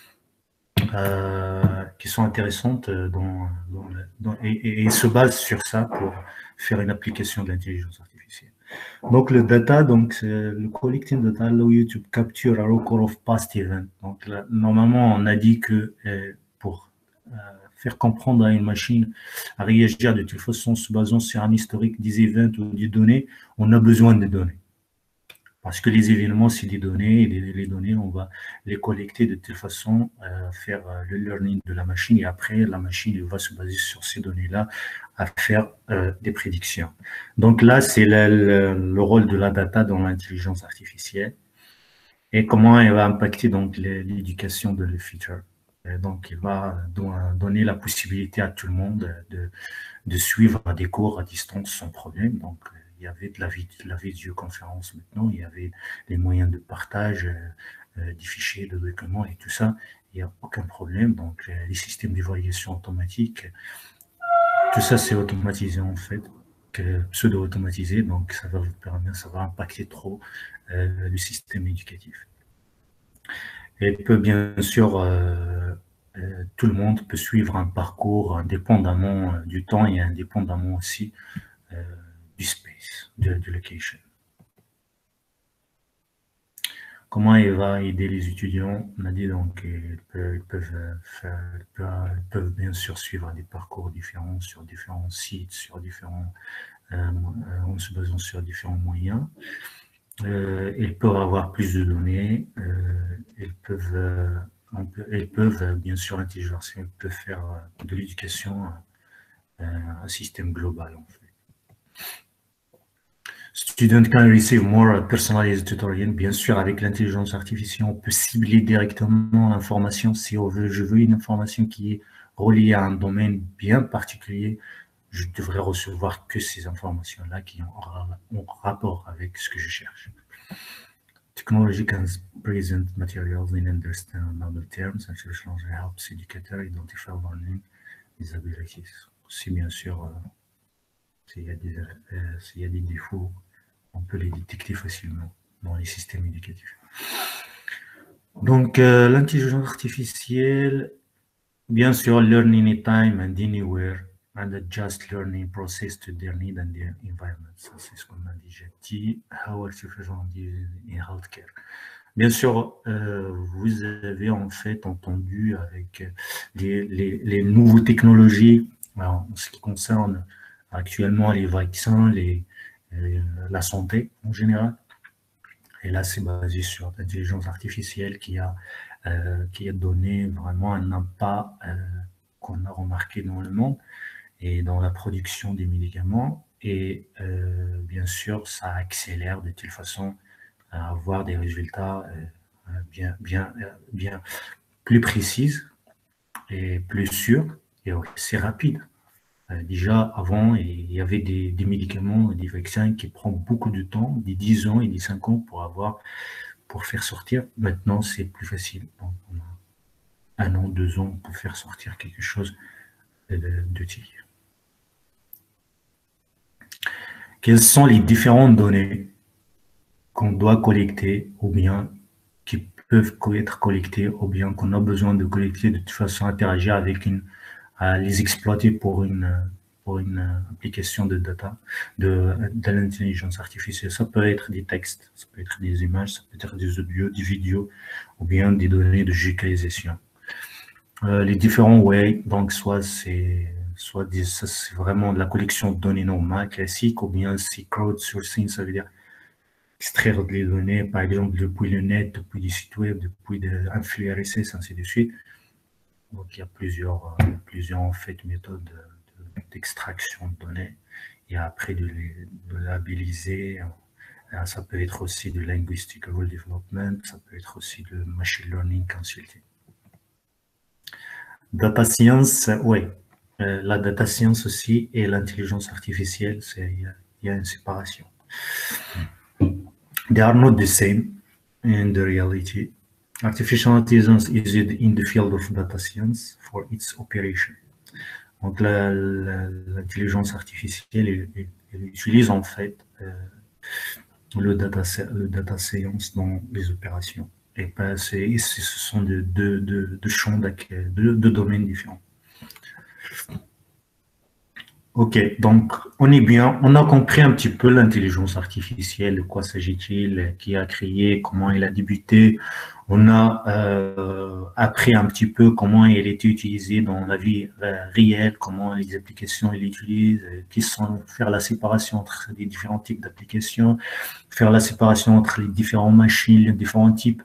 S1: euh, qui sont intéressantes dans, dans, dans, et, et se basent sur ça pour faire une application de l'intelligence artificielle. Donc, le data, donc, c'est le collecting data allow you to capture a record of past events. Donc, là, normalement, on a dit que euh, pour euh, faire comprendre à une machine à réagir de toute façon se basant sur un historique des événements ou des données, on a besoin des données. Parce que les événements, c'est des données, et les, les données, on va les collecter de telle façon, euh, faire euh, le learning de la machine, et après, la machine va se baser sur ces données-là à faire euh, des prédictions. Donc là, c'est le, le, le rôle de la data dans l'intelligence artificielle et comment elle va impacter donc l'éducation de le futur. Et donc, il va donner la possibilité à tout le monde de, de suivre des cours à distance sans problème. Donc, il y avait de la, vid la visioconférence maintenant, il y avait les moyens de partage euh, des fichiers, de documents et tout ça. Il n'y a aucun problème. Donc, euh, les systèmes d'évaluation automatique, tout ça, c'est automatisé en fait, pseudo-automatisé. Donc, ça va vous permettre, ça va impacter trop euh, le système éducatif. Et peut bien sûr, euh, euh, tout le monde peut suivre un parcours indépendamment euh, du temps et indépendamment aussi euh, du space, de, de location. Comment il va aider les étudiants? On a dit donc ils peuvent, ils peuvent, faire, ils peuvent, ils peuvent bien sûr suivre des parcours différents sur différents sites, sur différents, euh, en se basant sur différents moyens. Euh, ils peuvent avoir plus de données. Euh, ils peuvent, euh, on peut, ils peuvent bien sûr l'intelligence, ils peuvent faire de l'éducation euh, un système global en fait. Student can receive more personalized tutorial. Bien sûr, avec l'intelligence artificielle, on peut cibler directement l'information. Si on veut, je veux une information qui est reliée à un domaine bien particulier, je devrais recevoir que ces informations-là qui ont, ont rapport avec ce que je cherche. Technology can present materials in understand other terms, artificial helps educators identify learning disabilities. Si bien sûr, euh, s'il y a des, euh, s'il y a des défauts, on peut les détecter facilement dans les systèmes éducatifs. Donc, euh, l'intelligence artificielle, bien sûr, learn anytime and anywhere, and adjust learning process to their need and their environment. Ça, c'est ce qu'on a déjà dit. How artificial in healthcare. Bien sûr, euh, vous avez en fait entendu avec les, les, les nouvelles technologies, alors, en ce qui concerne actuellement les vaccins, les la santé en général. Et là, c'est basé sur l'intelligence artificielle qui a, euh, qui a donné vraiment un impact euh, qu'on a remarqué dans le monde et dans la production des médicaments. Et euh, bien sûr, ça accélère de telle façon à avoir des résultats euh, bien, bien, bien plus précis et plus sûrs et aussi rapides. Euh, déjà, avant, il y avait des, des médicaments, des vaccins qui prennent beaucoup de temps, des dix ans et des cinq ans pour avoir, pour faire sortir. Maintenant, c'est plus facile. Donc, on a un an, deux ans pour faire sortir quelque chose d'utile. Quelles sont les différentes données qu'on doit collecter ou bien qui peuvent être collectées ou bien qu'on a besoin de collecter de toute façon interagir avec une, à les exploiter pour une pour une application de data, de, de l'intelligence artificielle. Ça peut être des textes, ça peut être des images, ça peut être des audios, des vidéos, ou bien des données de géolocalisation. Euh, les différents ways, donc soit c'est soit des, ça c'est vraiment de la collection de données normales, classiques, ou bien c'est crowdsourcing, ça veut dire extraire des données, par exemple, depuis le net, depuis des sites web, depuis un flux R S S, ainsi de suite. Donc, il y a plusieurs, euh, plusieurs en fait, méthodes d'extraction de données et après de les de labelliser. Ça peut être aussi de linguistic development, ça peut être aussi de machine learning consulting. Data science, oui, euh, la data science aussi et l'intelligence artificielle, il y, y a une séparation. They are not the same in the reality. Artificial intelligence is in the field of data science for its operation. Donc l'intelligence artificielle elle, elle, elle utilise en fait euh, le, data, le data science dans les opérations. Et, ben, et ce sont deux de, de, de champs, de, de domaines différents. Ok, donc on est bien, on a compris un petit peu l'intelligence artificielle, de quoi s'agit-il, qui a créé, comment il a débuté. On a euh, appris un petit peu comment elle était utilisée dans la vie euh, réelle, comment les applications elle utilisent, euh, qui sont faire la séparation entre les différents types d'applications, faire la séparation entre les différentes machines, les différents types,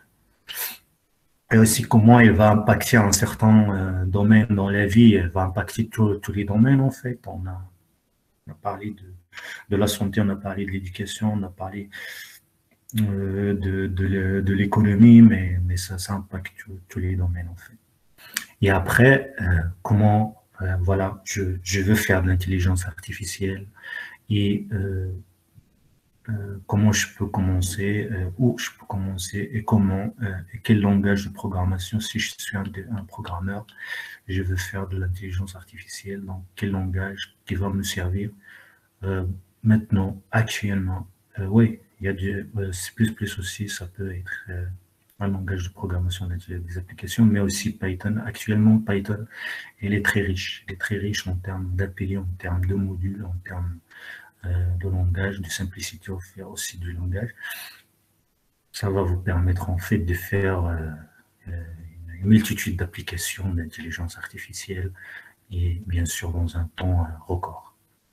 S1: et aussi comment elle va impacter un certain euh, domaine dans la vie, elle va impacter tous tous les domaines en fait. On a on a parlé de, de la santé, on a parlé de l'éducation, on a parlé euh, de, de, de l'économie, mais, mais ça, ça impacte tous tous les domaines en fait. Et après, euh, comment, euh, voilà, je, je veux faire de l'intelligence artificielle et euh, euh, comment je peux commencer, euh, où je peux commencer et comment, euh, et quel langage de programmation, si je suis un, un programmeur, je veux faire de l'intelligence artificielle, donc quel langage qui va me servir. Euh, maintenant, actuellement, euh, oui, il y a du euh, C plus plus aussi, ça peut être euh, un langage de programmation des, des applications, mais aussi Python. Actuellement, Python, elle est très riche. Elle est très riche en termes d'A P I, en termes de modules, en termes euh, de langage, de simplicité aussi du langage. Ça va vous permettre en fait de faire euh, une multitude d'applications d'intelligence artificielle et bien sûr dans un temps euh, record.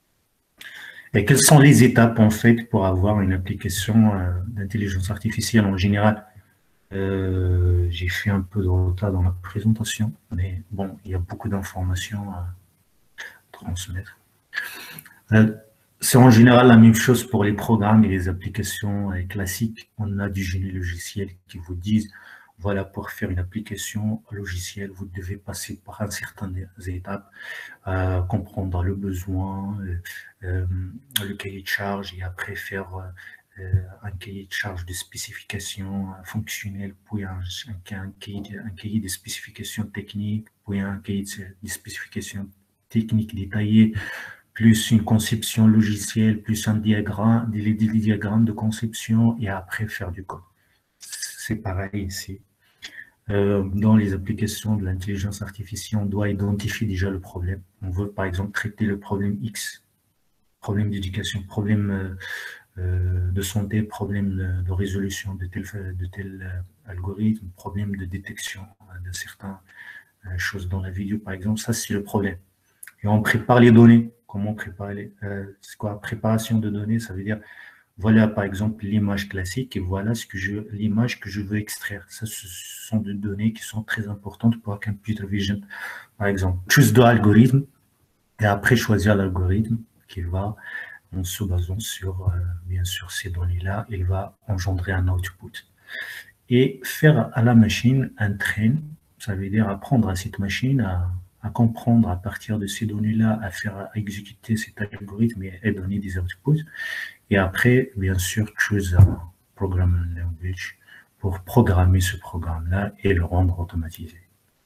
S1: Et quelles sont les étapes en fait pour avoir une application euh, d'intelligence artificielle en général? euh, J'ai fait un peu de retard dans la présentation, mais bon, il y a beaucoup d'informations à transmettre. Euh, C'est en général la même chose pour les programmes et les applications euh, classiques. On a du génie logiciel qui vous disent, voilà, pour faire une application logicielle, vous devez passer par un certain étapes, euh, comprendre le besoin, euh, euh, le cahier de charge et après faire euh, un cahier de charge de spécifications fonctionnelles, puis un, un, un, cahier, de, un cahier de spécifications techniques, puis un cahier de, de spécifications techniques détaillées, plus une conception logicielle, plus un diagramme, des, des diagrammes de conception et après faire du code. C'est pareil ici. Euh, dans les applications de l'intelligence artificielle, on doit identifier déjà le problème. On veut par exemple traiter le problème X, problème d'éducation, problème euh, euh, de santé, problème de, de résolution de tel, de tel euh, algorithme, problème de détection euh, de certaines euh, choses dans la vidéo par exemple. Ça, c'est le problème. Et on prépare les données. Comment préparer euh, c'est quoi? Préparation de données, ça veut dire voilà, par exemple, l'image classique et voilà ce que je, l'image que je veux extraire. Ça, ce sont des données qui sont très importantes pour un computer vision. Par exemple, choose de l'algorithme et après choisir l'algorithme qui va, en se basant sur, euh, bien sûr, ces données-là, il va engendrer un output. Et faire à la machine un train, ça veut dire apprendre à cette machine à, à comprendre à partir de ces données-là, à faire à exécuter cet algorithme et à donner des outputs. Et après, bien sûr, choose un programming language pour programmer ce programme-là et le rendre automatisé.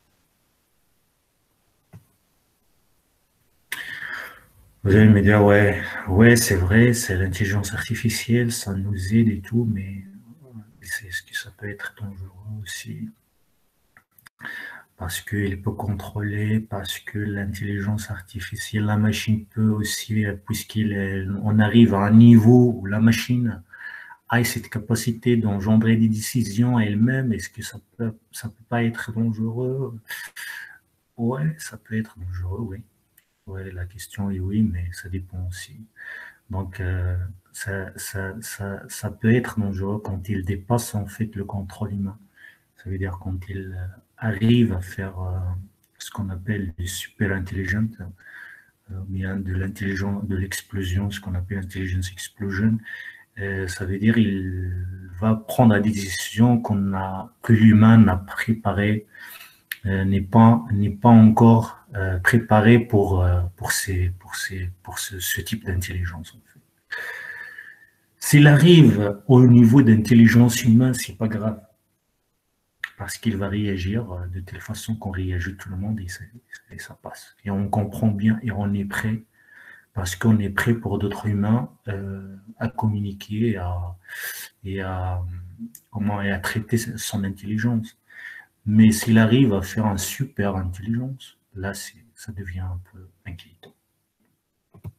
S1: Vous allez me dire, ouais, ouais, c'est vrai, c'est l'intelligence artificielle, ça nous aide et tout, mais c'est ce que ça peut être dangereux aussi. Parce qu'il peut contrôler, parce que l'intelligence artificielle, la machine peut aussi, puisqu'on arrive à un niveau où la machine a cette capacité d'engendrer des décisions elle-même, est-ce que ça peut, ça peut pas être dangereux? Ouais, ça peut être dangereux, oui. Ouais, la question est oui, mais ça dépend aussi. Donc, euh, ça, ça, ça, ça peut être dangereux quand il dépasse en fait le contrôle humain. Ça veut dire quand il arrive à faire euh, ce qu'on appelle du super intelligent, euh, bien de l'intelligence, de l'explosion, ce qu'on appelle intelligence explosion. Euh, ça veut dire il va prendre des décisions qu'on a, que l'humain n'a préparé, euh, n'est pas n'est pas encore euh, préparé pour euh, pour ces pour ces pour ce, ce type d'intelligence. En fait. S'il arrive au niveau d'intelligence humaine, c'est pas grave parce qu'il va réagir de telle façon qu'on réagit tout le monde et ça, et ça passe. Et on comprend bien et on est prêt parce qu'on est prêt pour d'autres humains euh, à communiquer à, et, à, comment, et à traiter son intelligence. Mais s'il arrive à faire un super intelligence, là, ça devient un peu inquiétant.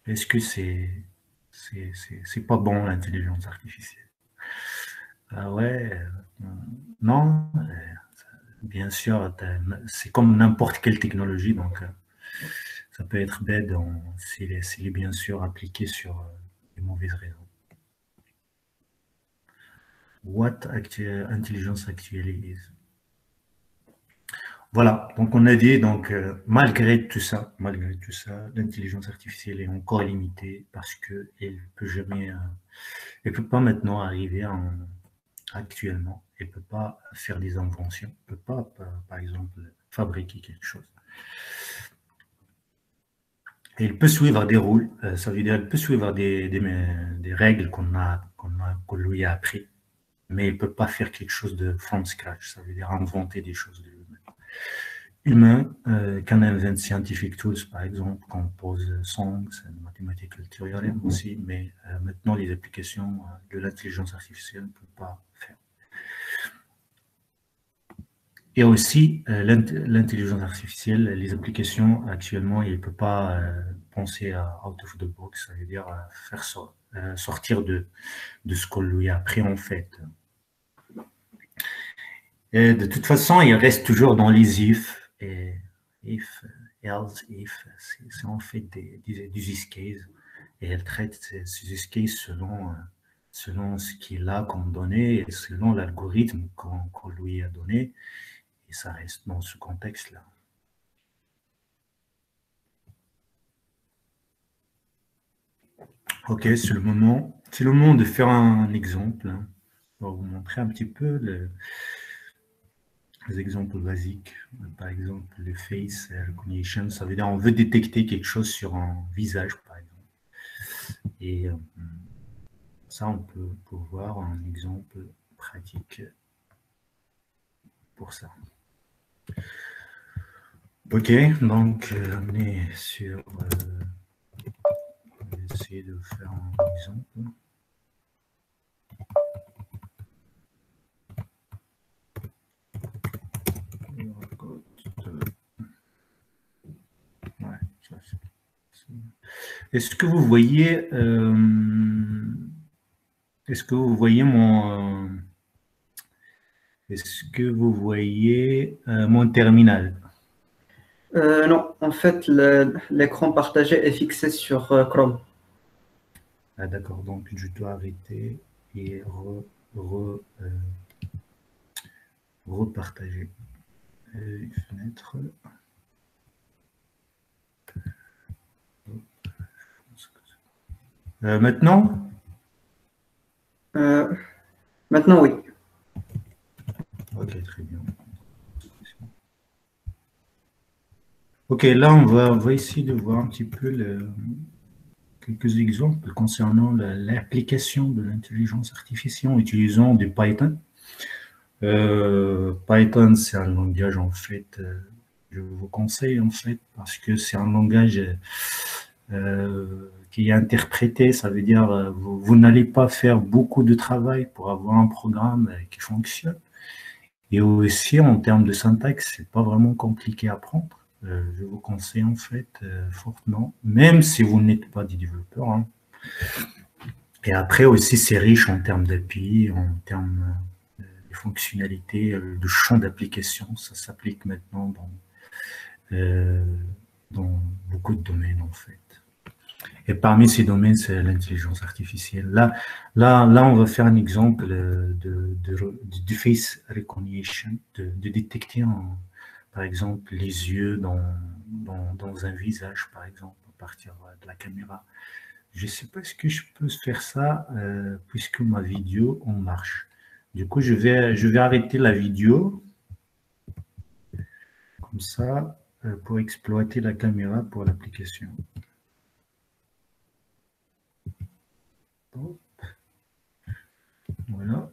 S1: est-ce que c'est c'est c'est pas bon l'intelligence artificielle? Ah ouais, euh, non, euh, bien sûr, c'est comme n'importe quelle technologie, donc euh, ça peut être bête s'il est, s'il est bien sûr appliqué sur euh, les mauvaises raisons. What actu- intelligence actually is. Voilà, donc on a dit, donc euh, malgré tout ça, malgré tout ça, l'intelligence artificielle est encore limitée parce que elle peut jamais, euh, elle peut pas maintenant arriver en, actuellement, elle peut pas faire des inventions, elle peut pas, par, par exemple, fabriquer quelque chose. Et elle peut suivre des rôles, euh, ça veut dire elle peut suivre des, des, des règles qu'on a, qu'on a, qu'on lui a appris, mais elle ne peut pas faire quelque chose de from scratch, ça veut dire inventer des choses de lui-même. Humain, euh, can invent scientific tools, par exemple, compose songs, mathematical theorem aussi, mais euh, maintenant les applications de l'intelligence artificielle ne peuvent pas faire. Et aussi, euh, l'intelligence artificielle, les applications actuellement, il ne peut pas euh, penser à out of the box, ça veut dire euh, faire so euh, sortir de, de ce qu'on lui a appris en fait. Et de toute façon, il reste toujours dans les if, et if, else, if, c'est en fait des, des, des use cases, et elle traite ces, ces use cases selon, selon ce qu'il a comme données, et selon l'algorithme qu'on qu'on lui a donné, et ça reste dans ce contexte-là. Ok, c'est le moment, c'est le moment de faire un exemple. Hein. On va vous montrer un petit peu le, les exemples basiques. Par exemple, le face recognition, ça veut dire on veut détecter quelque chose sur un visage, par exemple. Et euh, ça, on peut, peut voir un exemple pratique pour ça. Ok, donc euh, on est sur... Euh, on va essayer de faire un exemple. Ouais, ça c'est... Est-ce que vous voyez... Euh, est-ce que vous voyez mon... Euh, est-ce que vous voyez euh, mon terminal?
S2: Euh, non, en fait, l'écran partagé est fixé sur euh, Chrome.
S1: Ah, d'accord, donc je dois arrêter et re, re, euh, repartager les fenêtres. Euh, maintenant
S2: euh, Maintenant, oui.
S1: Ok, très bien. Ok, là, on va, on va essayer de voir un petit peu le, quelques exemples concernant l'application de l'intelligence artificielle en utilisant du Python. Euh, Python, c'est un langage, en fait, euh, je vous conseille, en fait, parce que c'est un langage euh, qui est interprété, ça veut dire euh, vous, vous n'allez pas faire beaucoup de travail pour avoir un programme euh, qui fonctionne. Et aussi, en termes de syntaxe, c'est pas vraiment compliqué à apprendre. Euh, je vous conseille, en fait, euh, fortement, même si vous n'êtes pas des développeurs. Hein. Et après aussi, c'est riche en termes d'A P I, en termes de fonctionnalités, de champ d'application. Ça s'applique maintenant dans, euh, dans beaucoup de domaines, en fait. Et parmi ces domaines, c'est l'intelligence artificielle. Là, là, là, on va faire un exemple de, de, de, de face recognition, de, de détecter, en, par exemple, les yeux dans, dans, dans un visage, par exemple, à partir de la caméra. Je ne sais pas si je peux faire ça euh, puisque ma vidéo en marche. Du coup, je vais, je vais arrêter la vidéo comme ça euh, pour exploiter la caméra pour l'application. Voilà.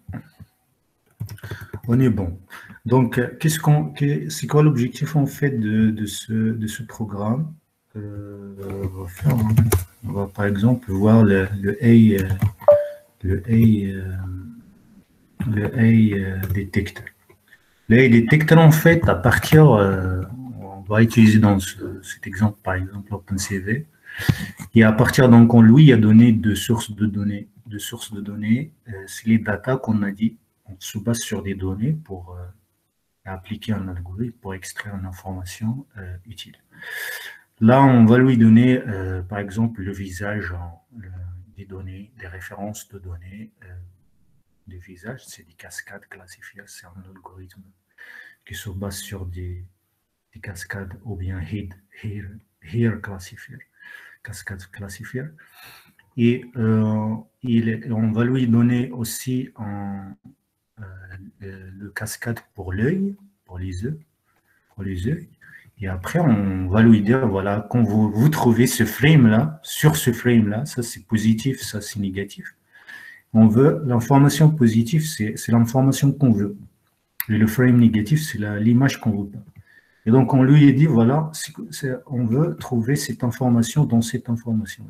S1: On est bon. Donc, qu'est-ce qu'on, c'est quoi l'objectif en fait de, de, ce, de ce programme? euh, on, va faire, on va par exemple voir le, le A, le A, le A detector. Le A detector en fait, à partir, euh, on va utiliser dans ce, cet exemple par exemple OpenCV. Et à partir donc, on lui a donné deux sources de données. Deux sources de données, euh, c'est les data qu'on a dit. On se base sur des données pour euh, appliquer un algorithme pour extraire une information euh, utile. Là, on va lui donner, euh, par exemple, le visage, en, le, des données, des références de données. Euh, des visages, c'est des cascades classifiées, c'est un algorithme qui se base sur des, des cascades ou bien head, hair, hair classifier, cascades classifiées. Et euh, il, on va lui donner aussi un, euh, le, le cascade pour l'œil, pour les yeux, pour les yeux. Et après, on va lui dire, voilà, quand vous, vous trouvez ce frame-là, sur ce frame-là, ça c'est positif, ça c'est négatif. On veut, l'information positive, c'est l'information qu'on veut. Et le frame négatif, c'est l'image qu'on veut pas. Et donc, on lui a dit, voilà, c est, c est, on veut trouver cette information dans cette information-là.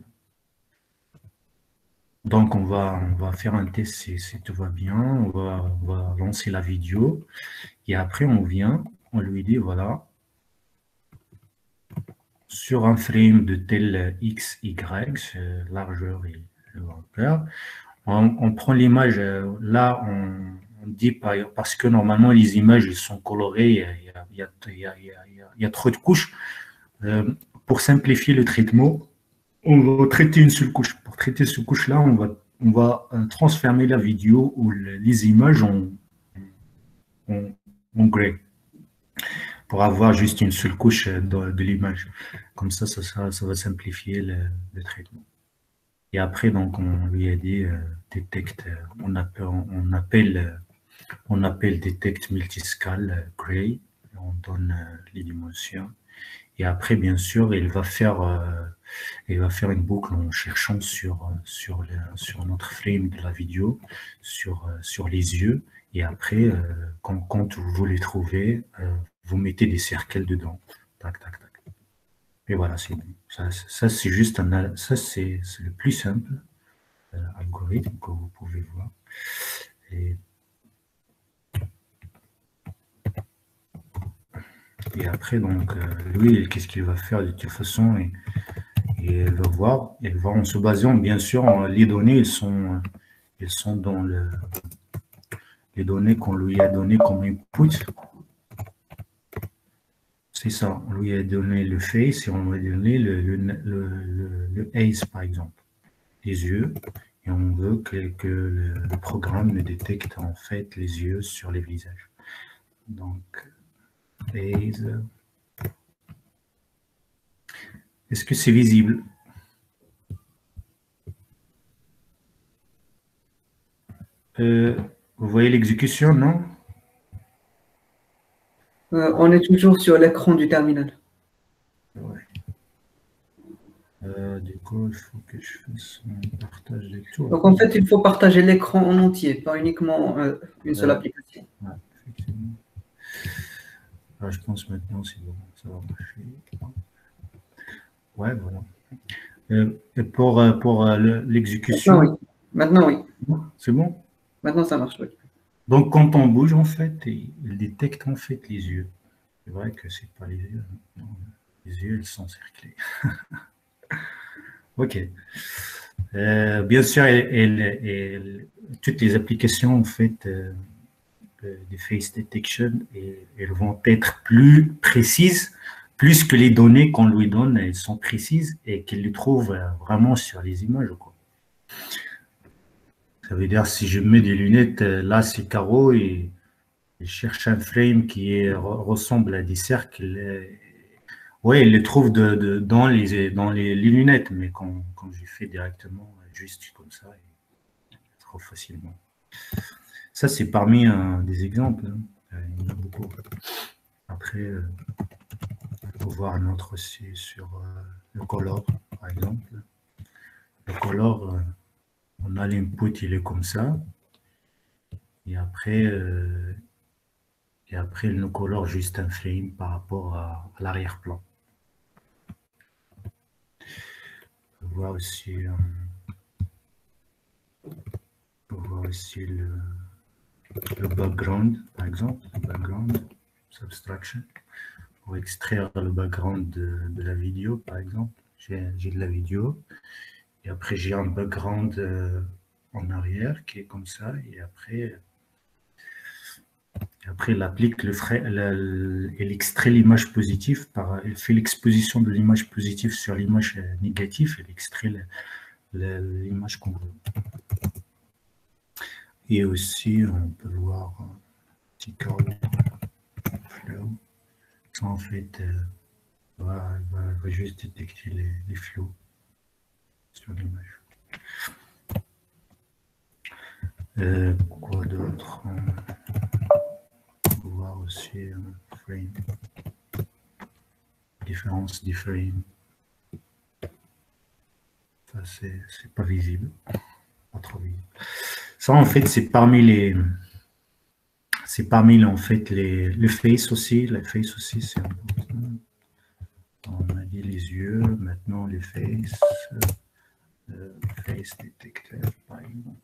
S1: Donc, on va, on va faire un test si, si tout va bien. On va, on va lancer la vidéo. Et après, on vient, on lui dit, voilà, sur un frame de tel X, Y, largeur et longueur, on, on prend l'image, là, on, on dit, parce que normalement, les images elles sont colorées, il y a, il y a, il y a, il y a, il y a trop de couches. Euh, pour simplifier le traitement, on va traiter une seule couche. Pour traiter cette couche-là, on va, on va transformer la vidéo ou les images en, en, en gray pour avoir juste une seule couche de, de l'image. Comme ça, ça, ça, ça va simplifier le, le traitement. Et après, donc, on lui a dit euh, detect, euh, on appelle, on appelle, euh, on appelle detect multiscale euh, gray, on donne euh, les dimensions. Et après, bien sûr, il va faire, euh, il va faire une boucle en cherchant sur, sur, le, sur notre frame de la vidéo, sur, sur les yeux. Et après, euh, quand, quand vous les trouvez, euh, vous mettez des cercles dedans. Tac, tac, tac. Et voilà, c'est ça, ça c'est juste un, ça c'est le plus simple euh, algorithme que vous pouvez voir. Et, et après, donc, euh, lui, qu'est-ce qu'il va faire de toute façon et, et elle va voir, elle va en se basant, bien sûr, les données, elles sont, elles sont dans le, les données qu'on lui a données comme input. C'est ça, on lui a donné le face et on lui a donné le, le, le, le, le eyes, par exemple, les yeux. Et on veut que, que le, le programme détecte en fait les yeux sur les visages. Donc, eyes. Est-ce que c'est visible? Euh, vous voyez l'exécution, non?
S2: euh, On est toujours sur l'écran du terminal.
S1: Ouais. Euh, du coup, il faut que je fasse un partage lecture.
S2: Donc, en fait, il faut partager l'écran en entier, pas uniquement euh, une seule
S1: ouais.
S2: application.
S1: Ouais, effectivement. Ah, je pense maintenant, c'est bon, ça va marcher. Ouais, voilà. Euh, et pour, pour l'exécution.
S2: Maintenant, oui. Maintenant, oui.
S1: C'est bon?
S2: Maintenant, ça marche, oui.
S1: Donc, quand on bouge, en fait, il détecte en fait les yeux. C'est vrai que c'est pas les yeux. Non, les yeux, ils sont cerclés. OK. Euh, bien sûr, elle, elle, elle, toutes les applications, en fait, euh, de face detection, et, elles vont être plus précises, plus que les données qu'on lui donne, elles sont précises et qu'elle les trouve vraiment sur les images, quoi. Ça veut dire, si je mets des lunettes, là, c'est carreau et je cherche un frame qui est, ressemble à des cercles. Oui, il les trouve de, de, dans, les, dans les, les lunettes, mais quand, quand je fais directement, juste comme ça, il trouve facilement. Ça, c'est parmi un des exemples. Hein. Il y en a beaucoup. Après, euh, il faut voir un autre aussi sur euh, le color, par exemple. Le color, euh, on a l'input, il est comme ça. Et après, euh, et après, il nous colore juste un frame par rapport à, à l'arrière-plan. On peut voir aussi, euh, on peut voir aussi le, le background, par exemple, le background, subtraction, pour extraire le background de, de la vidéo, par exemple. j'ai de la vidéo. Et après, j'ai un background euh, en arrière qui est comme ça. Et après, et après il applique le frais, elle extrait l'image positive, par, elle fait l'exposition de l'image positive sur l'image négative, elle extrait l'image qu'on veut. Et aussi, on peut voir un petit code flow. Ça, en fait, euh, va, va, va juste détecter les, les flows sur l'image. Euh, quoi d'autre? On peut voir aussi un frame. Différence des frames. Ça, c'est pas visible. Pas trop visible. Ça, en fait, c'est parmi les. C'est parmi en fait les, le face aussi. Le face aussi, c'est important. On a dit les yeux, maintenant les faces. Euh, face detector, par exemple.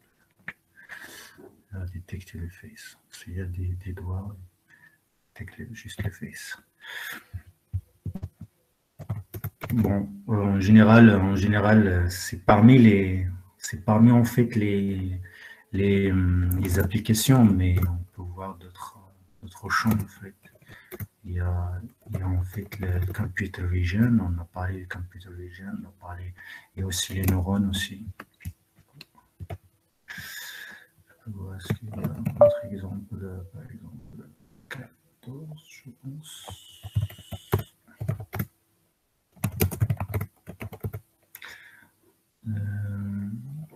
S1: À détecter le face. S'il y a des, des doigts, détecter juste le face. Bon, en général, en général, c'est parmi les, c'est parmi en fait les, les, les applications, mais on peut voir d'autres, d'autres champs en fait. Il y a, il y a en fait le computer vision, on a parlé de computer vision, on a parlé, il y a aussi les neurones aussi. Est-ce qu'il y a un autre exemple, par exemple, quatorze, je pense. Euh,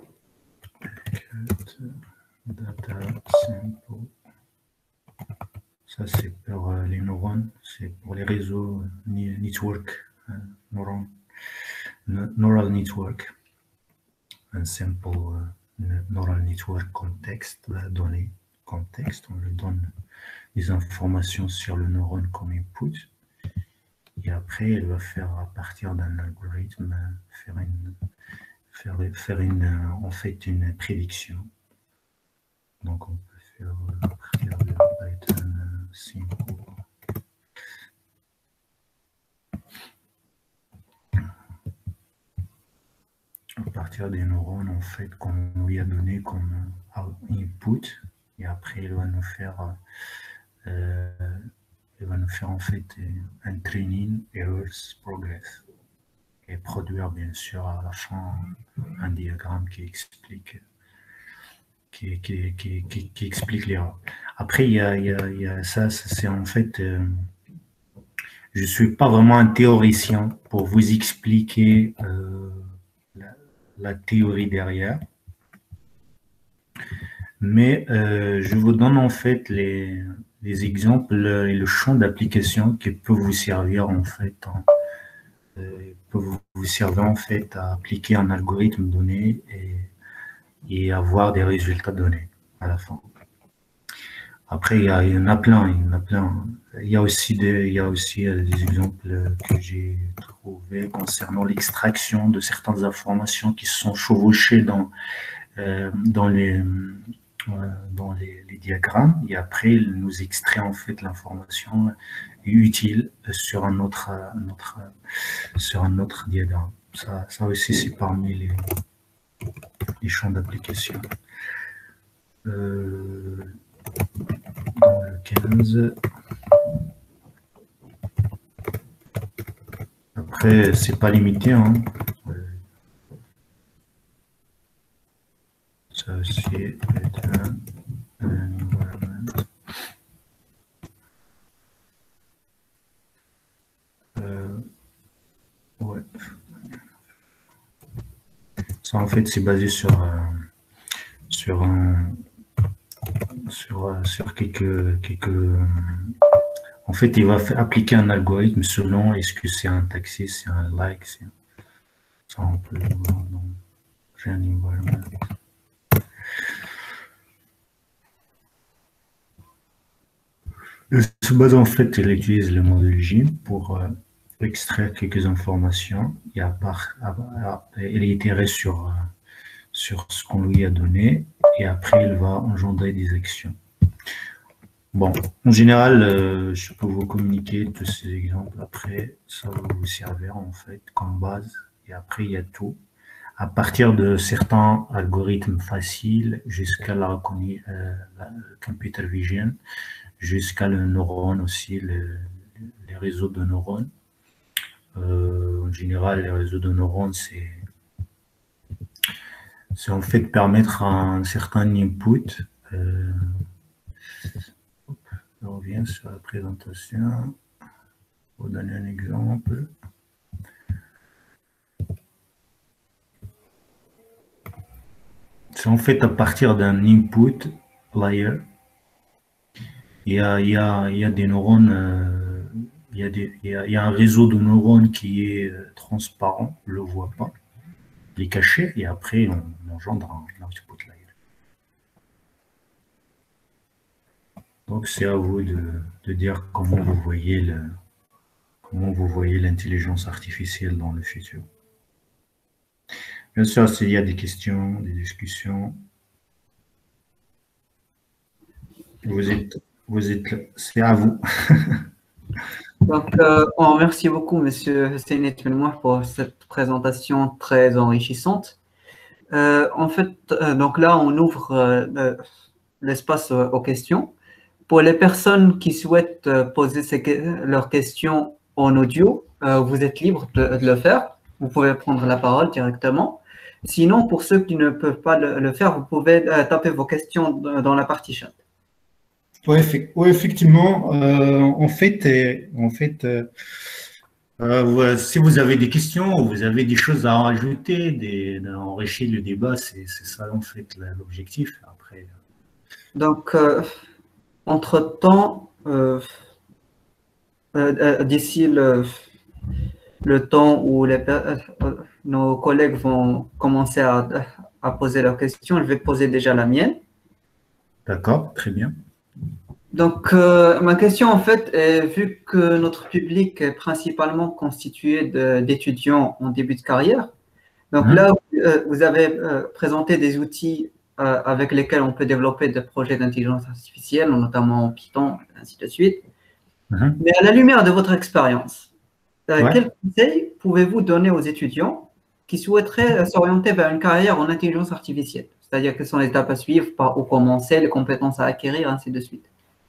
S1: data sample. Ça, c'est pour euh, les neurones, c'est pour les réseaux network, euh, neuron, neural network. Un sample euh, neural network contexte, la donnée contexte, on lui donne des informations sur le neurone comme input. Et après, elle va faire, à partir d'un algorithme, faire une, faire, faire une, en fait, une prédiction. Donc, on peut faire à partir de Python simple. À partir des neurones, en fait, qu'on lui a donné comme input, et après, il va nous faire, euh, il va nous faire en fait un training errors progress. Et produire bien sûr à la fin un diagramme qui explique qui, qui, qui, qui, qui explique l'erreur. Après, il y a, il y a, il y a ça, c'est en fait, euh, je ne suis pas vraiment un théoricien pour vous expliquer euh, la, la théorie derrière, mais euh, je vous donne en fait les, les exemples et le champ d'application qui peut vous servir en fait en, euh, peut vous, vous servir en fait à appliquer un algorithme donné et, et avoir des résultats donnés à la fin. Après, il y, a, il y en a plein, il y en a plein. Il y a aussi des, il y a aussi des exemples que j'ai trouvés concernant l'extraction de certaines informations qui sont chevauchées dans, euh, dans, les, euh, dans les, les diagrammes. Et après, il nous extrait en fait l'information utile sur un autre, un autre, sur un autre diagramme. Ça, ça aussi, c'est parmi les, les champs d'application. Euh, dans le quinze. Après, c'est pas limité. Hein. Ça aussi est un, un environment. Euh, ouais. Ça, en fait, c'est basé sur, euh, sur un sur, sur quelques, quelques en fait il va faire appliquer un algorithme selon est-ce que c'est un taxi, c'est un like, ça on peut le voir dans un environment. Ce base en fait il utilise le modèle G I M pour euh, extraire quelques informations et à part elle est itérée sur euh, sur ce qu'on lui a donné et après il va engendrer des actions. Bon, en général, euh, je peux vous communiquer tous ces exemples. Après, ça va vous servir en fait comme base. Et après, il y a tout. À partir de certains algorithmes faciles jusqu'à la, reconni- euh, la computer vision, jusqu'à le neurone aussi, le- les réseaux de neurones. Euh, en général, les réseaux de neurones, c'est c'est en fait permettre un certain input. Euh, je reviens sur la présentation pour donner un exemple. C'est en fait à partir d'un input layer. Il y a, il y a, il y a des neurones, euh, il, y a des, il, y a, il y a un réseau de neurones qui est euh, transparent, on ne le voit pas, il est caché, et après on, on engendre un output layer. Donc c'est à vous de, de dire comment vous voyez le, comment vous voyez l'intelligence artificielle dans le futur. Bien sûr, s'il y a des questions, des discussions, vous êtes, vous êtes, c'est à vous.
S2: Donc, euh, on remercie beaucoup, Monsieur Hussein Etmelmoir, pour cette présentation très enrichissante. Euh, en fait, euh, donc là, on ouvre euh, euh, l'espace euh, aux questions. Pour les personnes qui souhaitent euh, poser ces que- leurs questions en audio, euh, vous êtes libre de, de le faire. Vous pouvez prendre la parole directement. Sinon, pour ceux qui ne peuvent pas le, le faire, vous pouvez euh, taper vos questions dans la partie chat.
S1: Oui, effectivement. Euh, en fait, euh, en fait euh, euh, ouais, si vous avez des questions ou vous avez des choses à rajouter, des, d'enrichir le débat, c'est c'est ça en fait l'objectif. Après,
S2: Donc, euh, entre-temps, euh, euh, euh, d'ici le, le temps où les, euh, euh, nos collègues vont commencer à, à poser leurs questions, je vais poser déjà la mienne.
S1: d'accord, très bien.
S2: Donc, euh, ma question, en fait, est, vu que notre public est principalement constitué de- d'étudiants en début de carrière, donc
S1: Hein?
S2: là, euh, vous avez euh, présenté des outils euh, avec lesquels on peut développer des projets d'intelligence artificielle, notamment en Python, et ainsi de suite.
S1: Hein?
S2: Mais à la lumière de votre expérience, euh,
S1: Ouais.
S2: quels conseils pouvez-vous donner aux étudiants qui souhaiteraient euh, s'orienter vers une carrière en intelligence artificielle? C'est-à-dire quelles sont les étapes à suivre, par où commencer, les compétences à acquérir, ainsi de suite.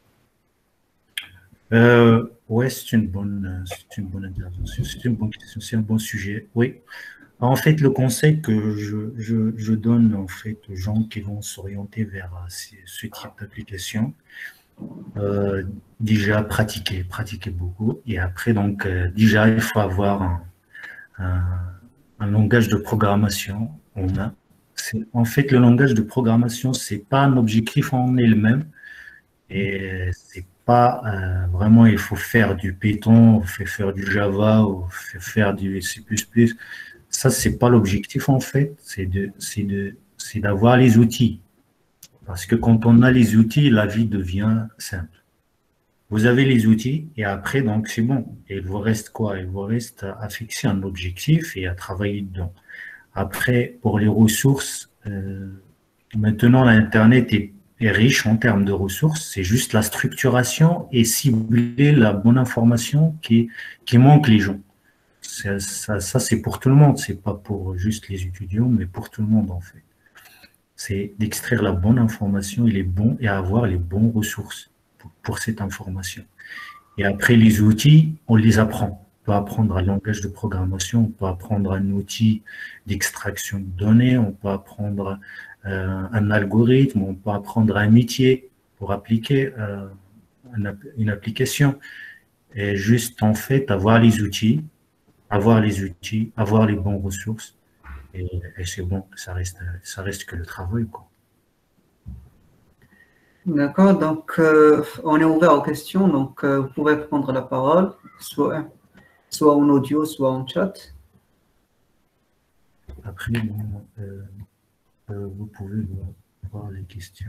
S1: Euh, ouais, c'est une bonne, c'est une bonne intervention, c'est une bonne question, c'est un bon sujet. Oui. En fait, le conseil que je, je, je donne en fait aux gens qui vont s'orienter vers euh, ce, ce type d'application, euh, déjà pratiquer, pratiquer beaucoup. Et après, donc, euh, déjà, il faut avoir un, un, un langage de programmation en main. C'est- En fait, le langage de programmation, c'est pas un objectif en elle-même. Et c'est pas euh, vraiment, il faut faire du Python, il faut faire du Java, ou faut faire du C plus plus. Ça, c'est pas l'objectif en fait. C'est de, c'est de, c'est d'avoir les outils. Parce que quand on a les outils, la vie devient simple. Vous avez les outils et après, donc, c'est bon. Et il vous reste quoi? Il vous reste à fixer un objectif et à travailler dedans. Après, pour les ressources, euh, maintenant, l'Internet est, est riche en termes de ressources. C'est juste la structuration et cibler la bonne information qui, qui manque les gens. Ça, ça, ça, c'est pour tout le monde. C'est pas pour juste les étudiants, mais pour tout le monde, en fait. C'est d'extraire la bonne information et les bons, et avoir les bons ressources pour, pour cette information. Et après, les outils, on les apprend. On peut apprendre un langage de programmation, on peut apprendre un outil d'extraction de données, on peut apprendre euh, un algorithme, on peut apprendre un métier pour appliquer euh, une, une application. Et juste, en fait, avoir les outils, avoir les outils, avoir les bons ressources. Et, et c'est bon, ça reste, ça reste que le travail, quoi.
S2: D'accord, donc euh, on est ouvert aux questions, donc euh, vous pouvez prendre la parole, soit, soit en audio, soit en chat.
S1: Après, bon, euh, euh, vous pouvez voir, voir les questions.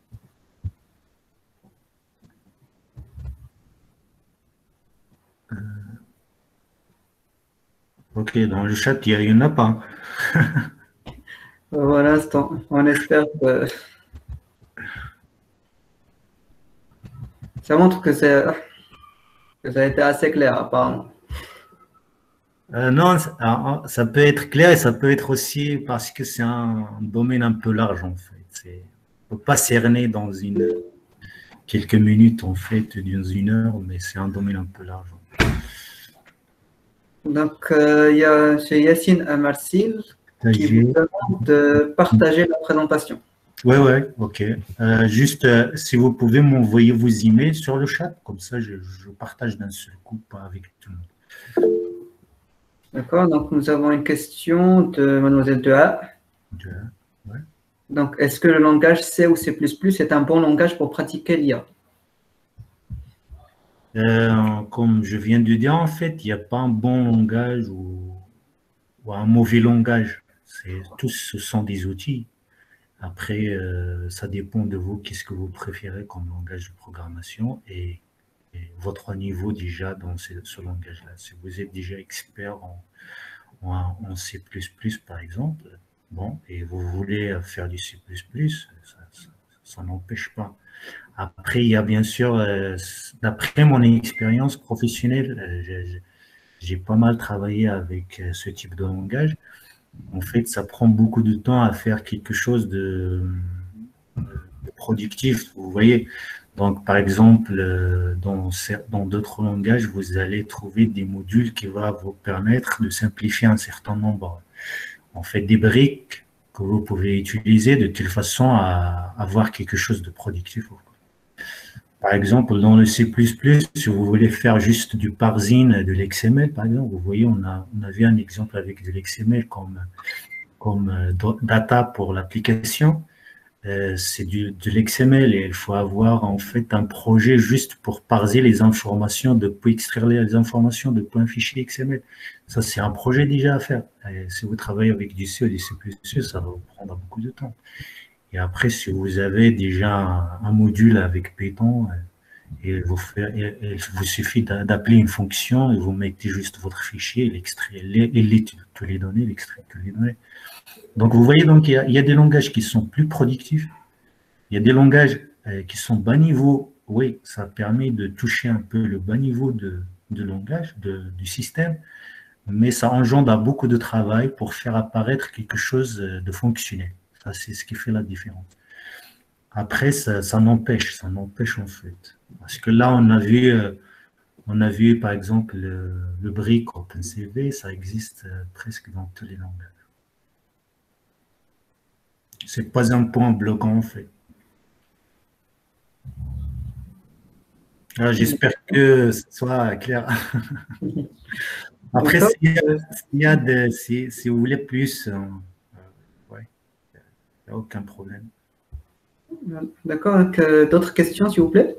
S1: Euh, ok, dans le chat, il n'y en a pas.
S2: Voilà, on espère que Ça montre que, que ça a été assez clair, apparemment.
S1: Euh, non, ça, ça peut être clair et ça peut être aussi parce que c'est un domaine un peu large, en fait. On ne peut pas cerner dans une, quelques minutes, en fait, dans une heure, mais c'est un domaine un peu large.
S2: Donc, euh, il y a M. Yassine Amarsil qui vous demande de partager la présentation.
S1: Oui, oui, ok. Euh, juste, euh, si vous pouvez m'envoyer vos emails sur le chat, comme ça je, je partage d'un seul coup, pas avec tout le monde.
S2: D'accord, donc nous avons une question de Mademoiselle Deha.
S1: De, ouais.
S2: Donc, est-ce que le langage C ou C plus plus est un bon langage pour pratiquer l'I A?
S1: euh, Comme je viens de dire, en fait, il n'y a pas un bon langage ou, ou un mauvais langage. Tous ce sont des outils. Après, euh, ça dépend de vous, qu'est-ce que vous préférez comme langage de programmation et, et votre niveau déjà dans ce, ce langage-là. Si vous êtes déjà expert en, en, en C plus plus, par exemple, bon, et vous voulez faire du C plus plus, ça, ça, ça n'empêche pas. Après, il y a bien sûr, euh, d'après mon expérience professionnelle, euh, j'ai pas mal travaillé avec euh, ce type de langage. En fait, ça prend beaucoup de temps à faire quelque chose de, de productif, vous voyez. Donc, par exemple, dans dans d'autres langages, vous allez trouver des modules qui vont vous permettre de simplifier un certain nombre, en fait, des briques que vous pouvez utiliser de telle façon à avoir quelque chose de productif. Par exemple, dans le C plus plus, si vous voulez faire juste du parsing de l'X M L, par exemple, vous voyez, on a, on a vu un exemple avec de l'X M L comme, comme data pour l'application. Euh, c'est du, de l'X M L et il faut avoir en fait un projet juste pour parser les informations, de pour extraire les informations de un fichier X M L. Ça, c'est un projet déjà à faire. Et si vous travaillez avec du C ou du C plus plus, ça va vous prendre beaucoup de temps. Et après, si vous avez déjà un, un module avec Python, il vous, fait, il vous suffit d'appeler une fonction et vous mettez juste votre fichier, il extrait toutes les données, il extrait toutes les données. Donc, vous voyez, donc, il y, a, il y a des langages qui sont plus productifs. Il y a des langages euh, qui sont bas niveau. Oui, ça permet de toucher un peu le bas niveau de, de langage, de, du système, mais ça engendre à beaucoup de travail pour faire apparaître quelque chose de fonctionnel. Ça, c'est ce qui fait la différence. Après, ça, ça n'empêche, ça n'empêche en fait. Parce que là, on a vu, euh, on a vu par exemple, le, le brick OpenCV, ça existe euh, presque dans tous les langages. C'est pas un point bloquant en fait. J'espère que ce soit clair. Après, s'il y a, s'il y a de, si, si vous voulez plus, euh, ouais, il n'y a aucun problème.
S2: D'accord. D'autres questions, s'il vous plaît?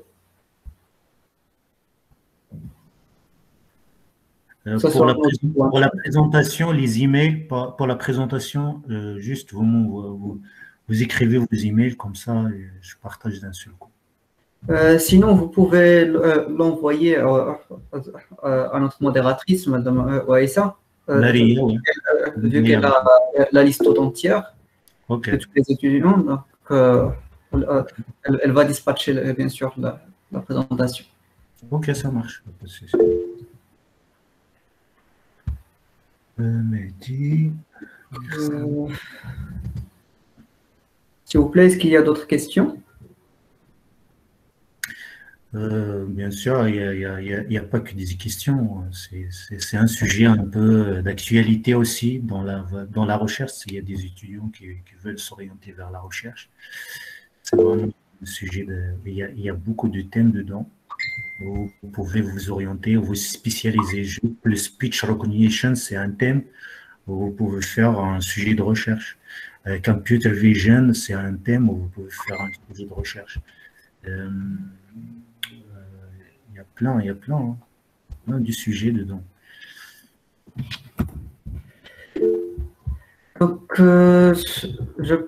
S1: Euh, pour, la pour la présentation, les emails, pour, pour la présentation, euh, juste vous, vous, vous écrivez vos emails comme ça, et je partage d'un seul coup.
S2: Euh, sinon, vous pouvez l'envoyer euh, à notre modératrice, Madame Waïssa, euh,
S1: Maria, oui.
S2: vu qu'elle a la liste tout entière
S1: okay.
S2: de tous les étudiants. Donc, euh, elle, elle va dispatcher, bien sûr, la, la présentation.
S1: Ok, ça marche. Euh, Mehdi.
S2: Euh, S'il vous plaît, est-ce qu'il y a d'autres questions?
S1: Euh, bien sûr, il n'y a, a, a pas que des questions. C'est un sujet un peu d'actualité aussi dans la, dans la recherche. Il y a des étudiants qui, qui veulent s'orienter vers la recherche. C'est vraiment un sujet. De, il, y a, il y a beaucoup de thèmes dedans. Vous, vous pouvez vous orienter, vous spécialiser. Le speech recognition, c'est un thème où vous pouvez faire un sujet de recherche. Euh, computer vision, c'est un thème où vous pouvez faire un sujet de recherche. Euh, Il y a plein, il y a plein, hein, plein du sujet dedans.
S2: Donc, euh, je